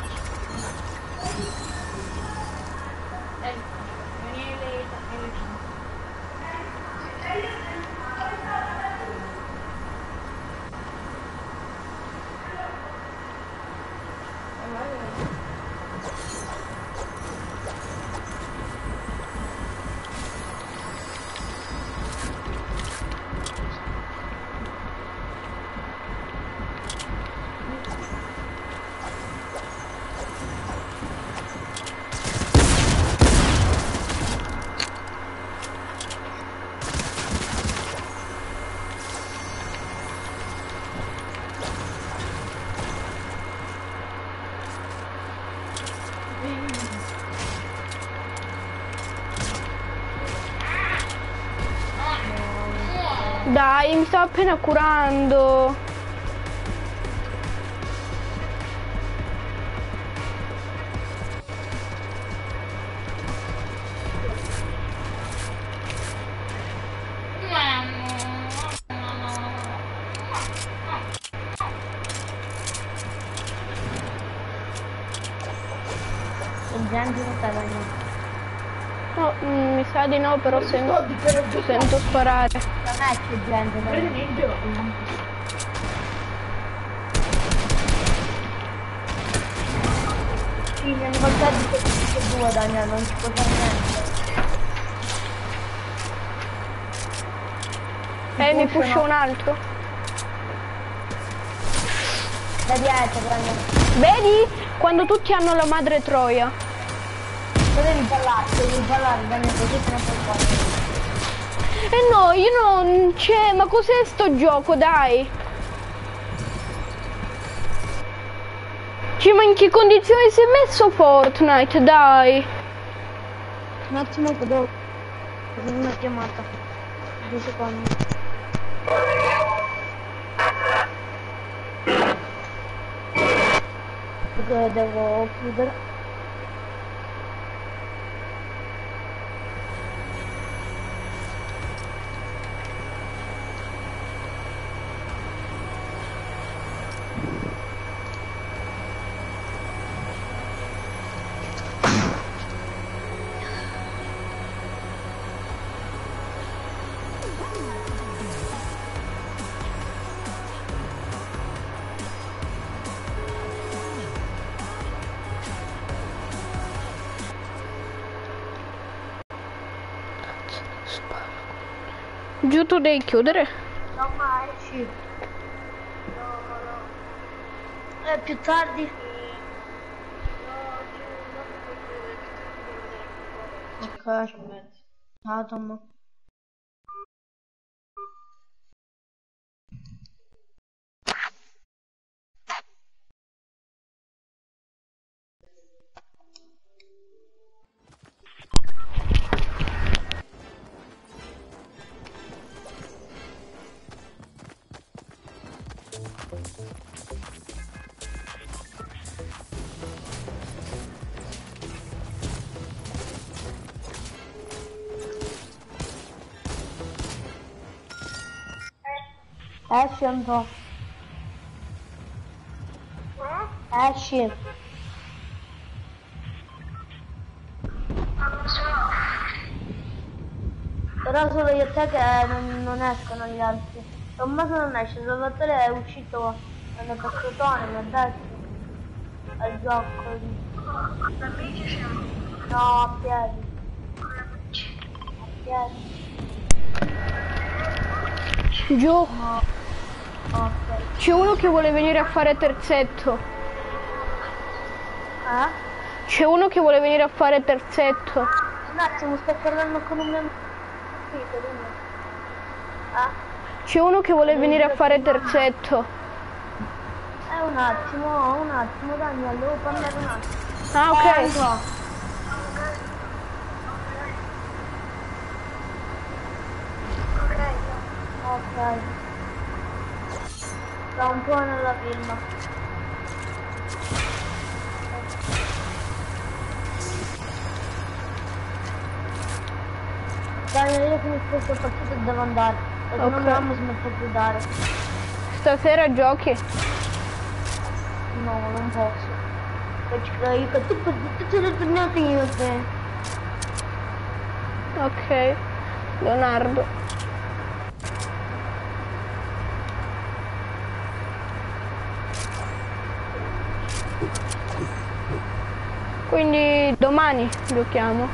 Speaker 1: Dai, mi stavo appena curando.
Speaker 2: Il gente non sta venendo.
Speaker 1: No, mm, mi sa di no, però sento, sento sparare.
Speaker 2: Non è più gente, no. Sì, mi hanno portato tutte e due, Daniel, non ci può fare niente.
Speaker 1: Eh, mi
Speaker 2: pushano.
Speaker 1: pusho un altro.
Speaker 2: Da dietro, Daniel.
Speaker 1: Vedi? Quando tutti hanno la madre troia.
Speaker 2: Tu devi ballare, devi ballare, Daniel, così se non puoi fare.
Speaker 1: Eh no, io non c'è, ma cos'è sto gioco, dai? Cioè, ma in che condizioni si è messo Fortnite, dai?
Speaker 2: Un attimo che devo fare una chiamata. Due secondi. Perché devo chiudere.
Speaker 1: Giù tu devi chiudere?
Speaker 2: No, ma esci. No, no. È più tardi. Ok. Atom. Esci un po'. Esci. Però solo io e te che non, non escono gli altri. Tommaso non esce, Salvatore è uscito nelle pacchetone, mi ha detto. Al gioco lì. No, a piedi. A piedi.
Speaker 1: Giù.
Speaker 2: No. Ok.
Speaker 1: C'è uno che vuole venire a fare terzetto.
Speaker 2: Eh?
Speaker 1: C'è uno che vuole venire a fare terzetto.
Speaker 2: Un attimo, sto parlando con un mio amico. Ah?
Speaker 1: C'è uno che vuole venire a fare terzetto.
Speaker 2: Eh, un attimo, un attimo, Daniel, devo parlare un attimo.
Speaker 1: Ah, ok.
Speaker 2: Eh, no. Ok. Da un po' nella villa. Daniel, io finisco questa partita e devo andare. Perché
Speaker 1: Ok.
Speaker 2: non mi amo smettere di dare.
Speaker 1: Stasera giochi?
Speaker 2: No, non posso. Perché io che tu tutte le giornate io te.
Speaker 1: Ok. Leonardo. Quindi domani giochiamo.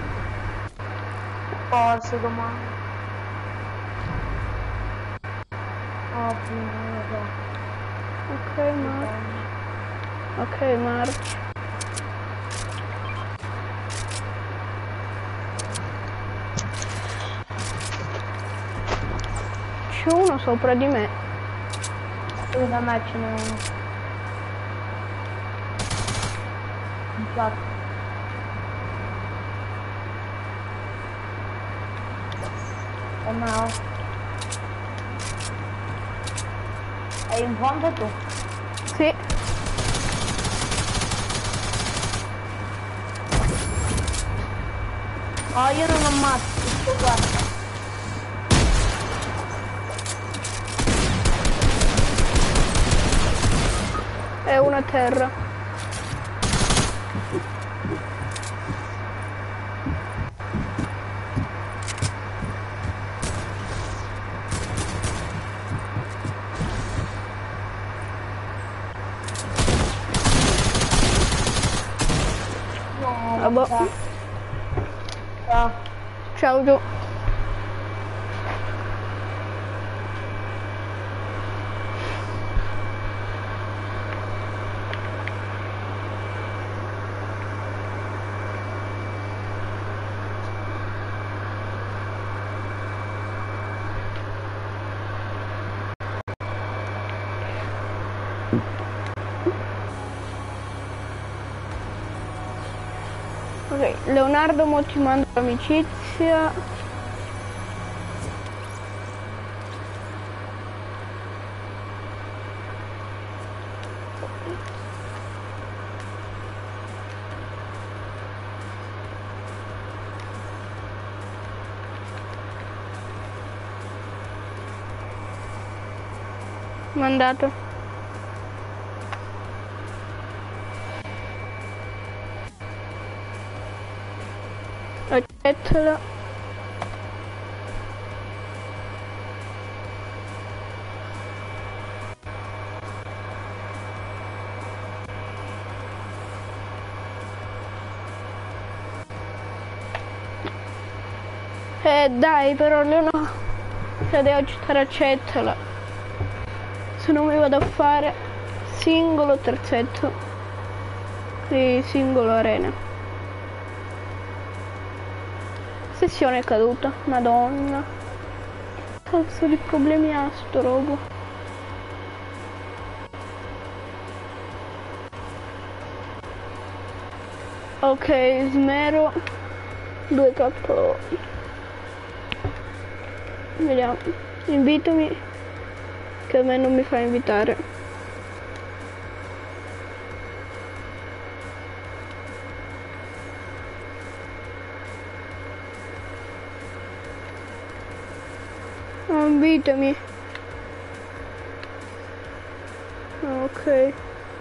Speaker 2: Forse domani. Oh, non lo so.
Speaker 1: Ok, March. Ok, March. C'è uno sopra di me.
Speaker 2: Dove da me ce n'è uno. Infatti. E no. Hai in fondo tu?
Speaker 1: Sì.
Speaker 2: Oh, io non ammazzo, tutto qua.
Speaker 1: È uno a terra.
Speaker 2: No,
Speaker 1: Ah, boh.
Speaker 2: vabbè. Ciao.
Speaker 1: Ciao Gio. Ok, Leonardo mo ti mando l'amicizia. Mandato. Accettala. Eh dai però Leonardo, cioè devo accettare, accettala. Se non mi vado a fare singolo terzetto. Sì, singolo arena. Sessione è caduta, madonna. Cazzo di problemi ha sto robo. Ok, smero due K O. Vediamo. Invitami. Che a me non mi fa invitare. Oh, invitami. Ok.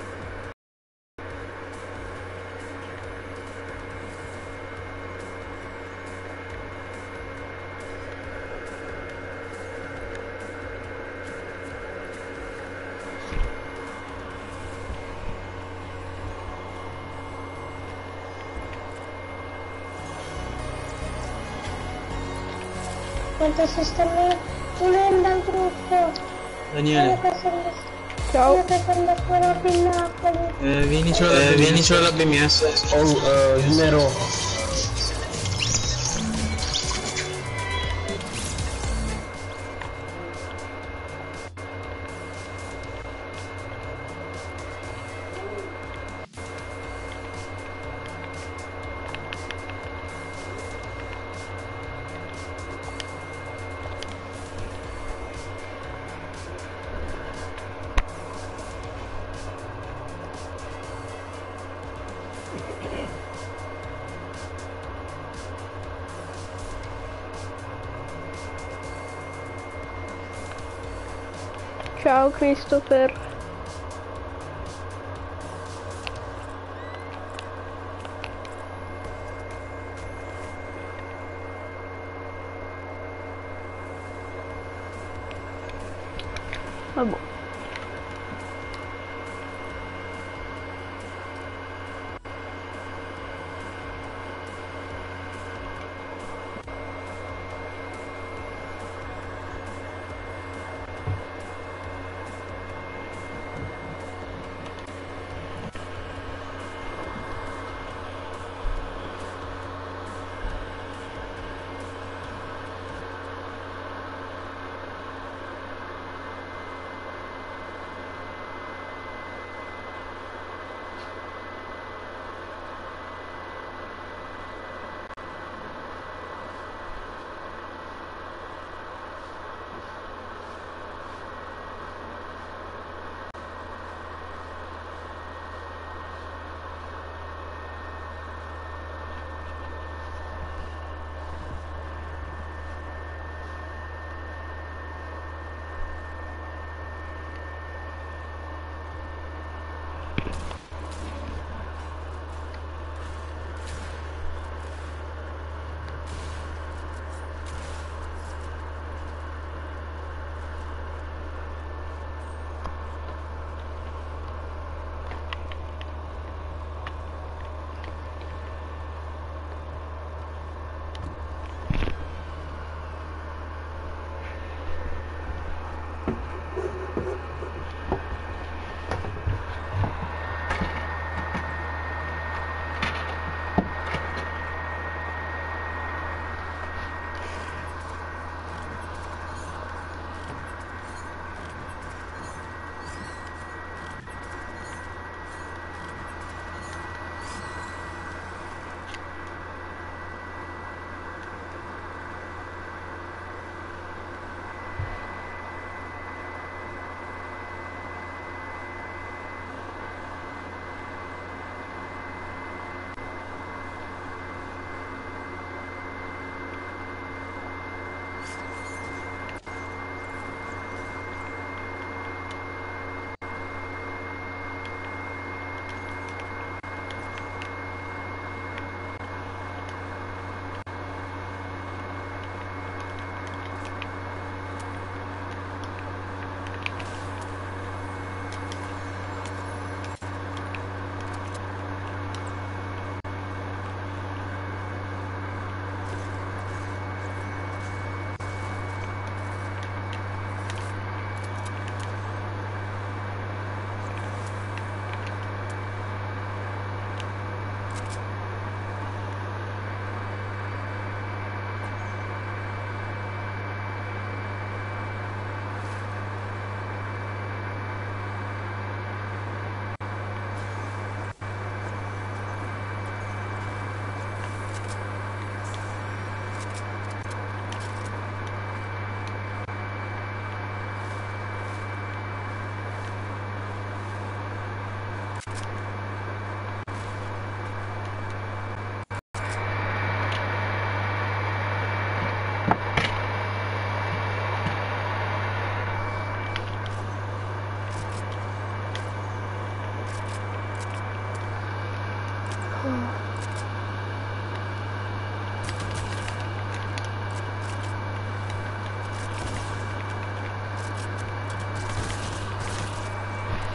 Speaker 3: Quanto si sta pulendo al gruppo.
Speaker 5: Daniele,
Speaker 1: Ciao.
Speaker 5: eh, vieni sulla eh, vieni sulla B M S.
Speaker 6: Oh, uh, il nero.
Speaker 1: Ciao Christopher. Vabbè.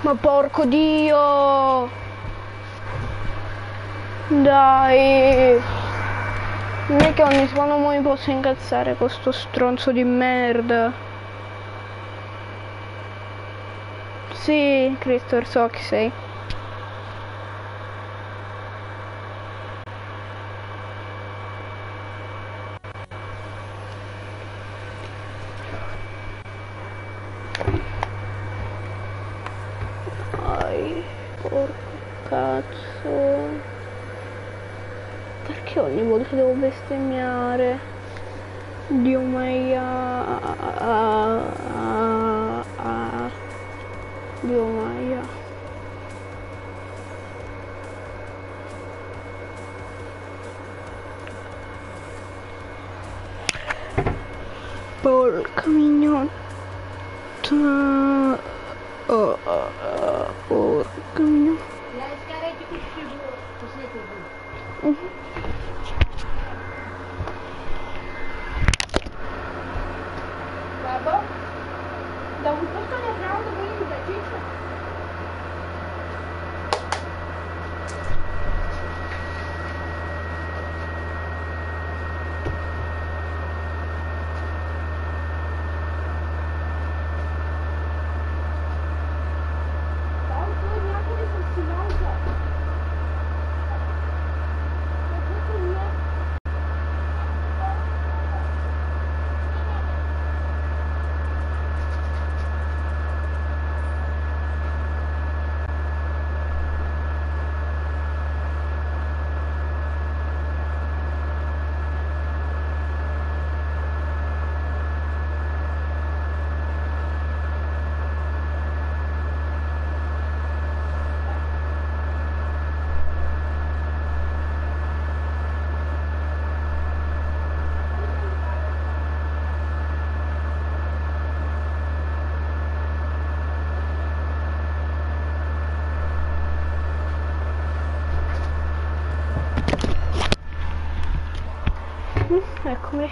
Speaker 1: Ma porco Dio! Dai! Non è che ogni secondo mo mi posso incazzare con sto stronzo di merda. Sì, Christopher, so chi sei. Dai, porco cazzo. Perché ogni volta devo bestemmiare? Dio mio. Dio mio. Porca mignotta. Oh, oh, oh, porca mignotta.
Speaker 2: La scaletta che scivola, cos'è che dici?
Speaker 1: Mhm.
Speaker 2: Babbo? Da un posto ne prendo quindi da ciccia?
Speaker 1: Eccomi.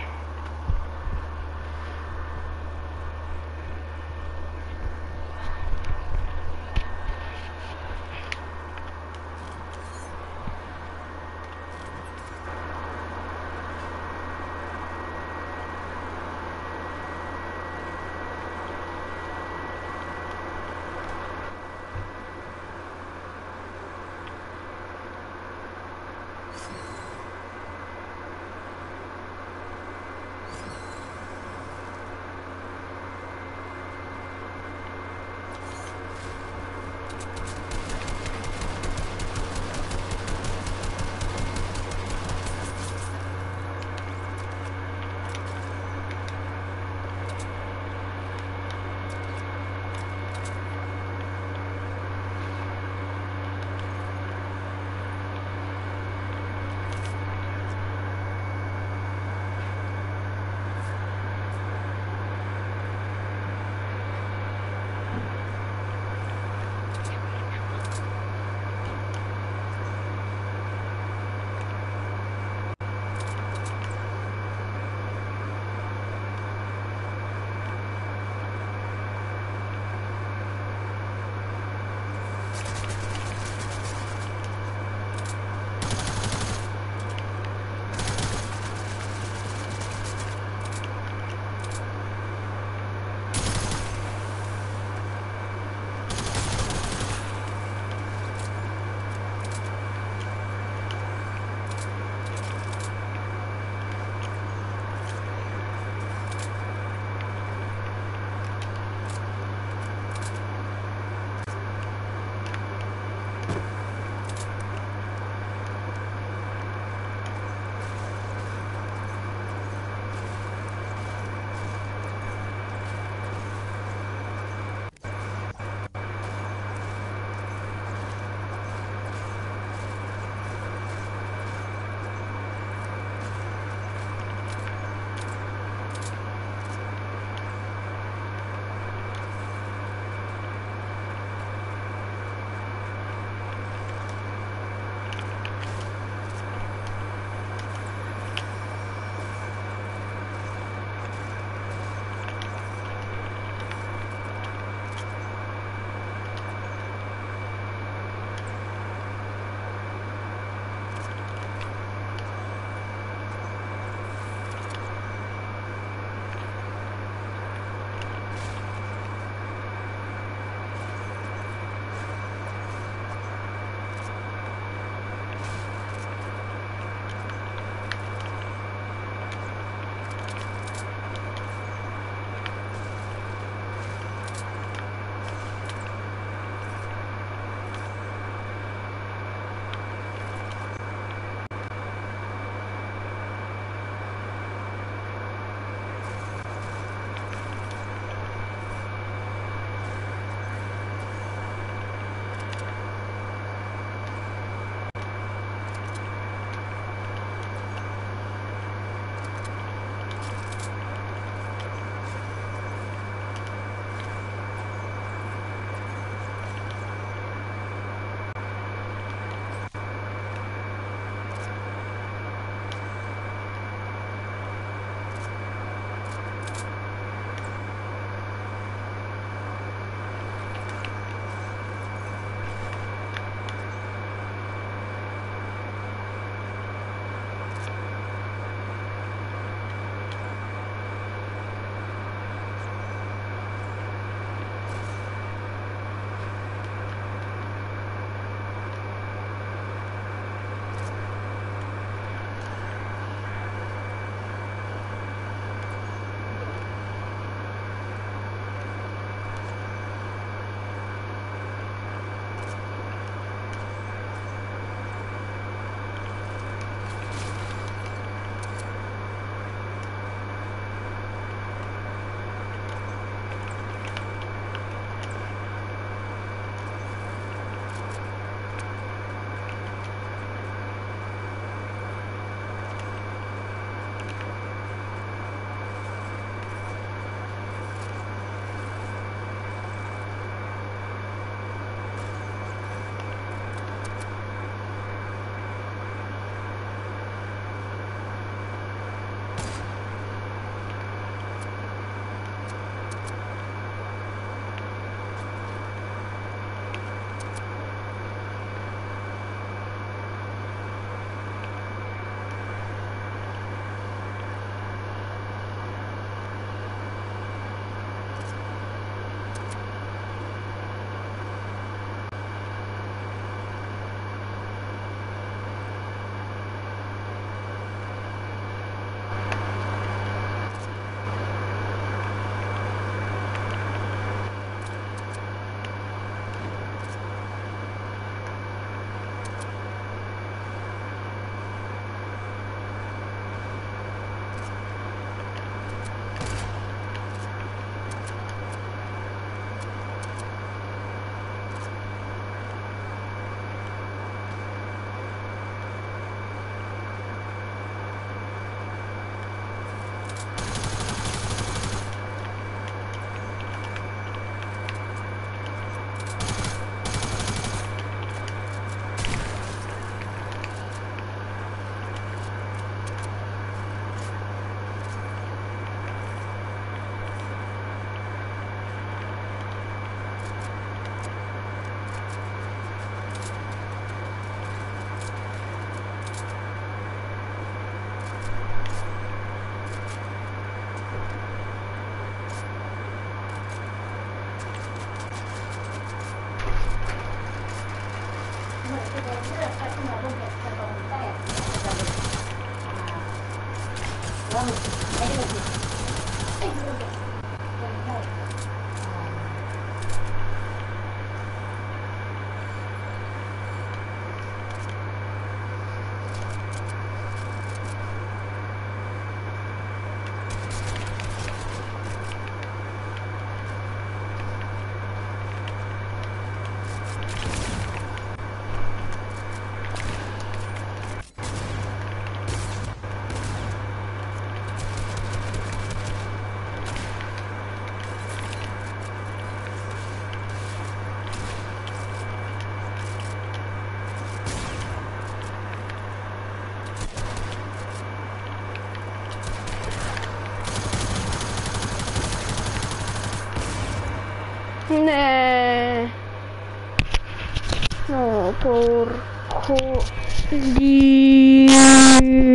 Speaker 1: Eh... No, porco di...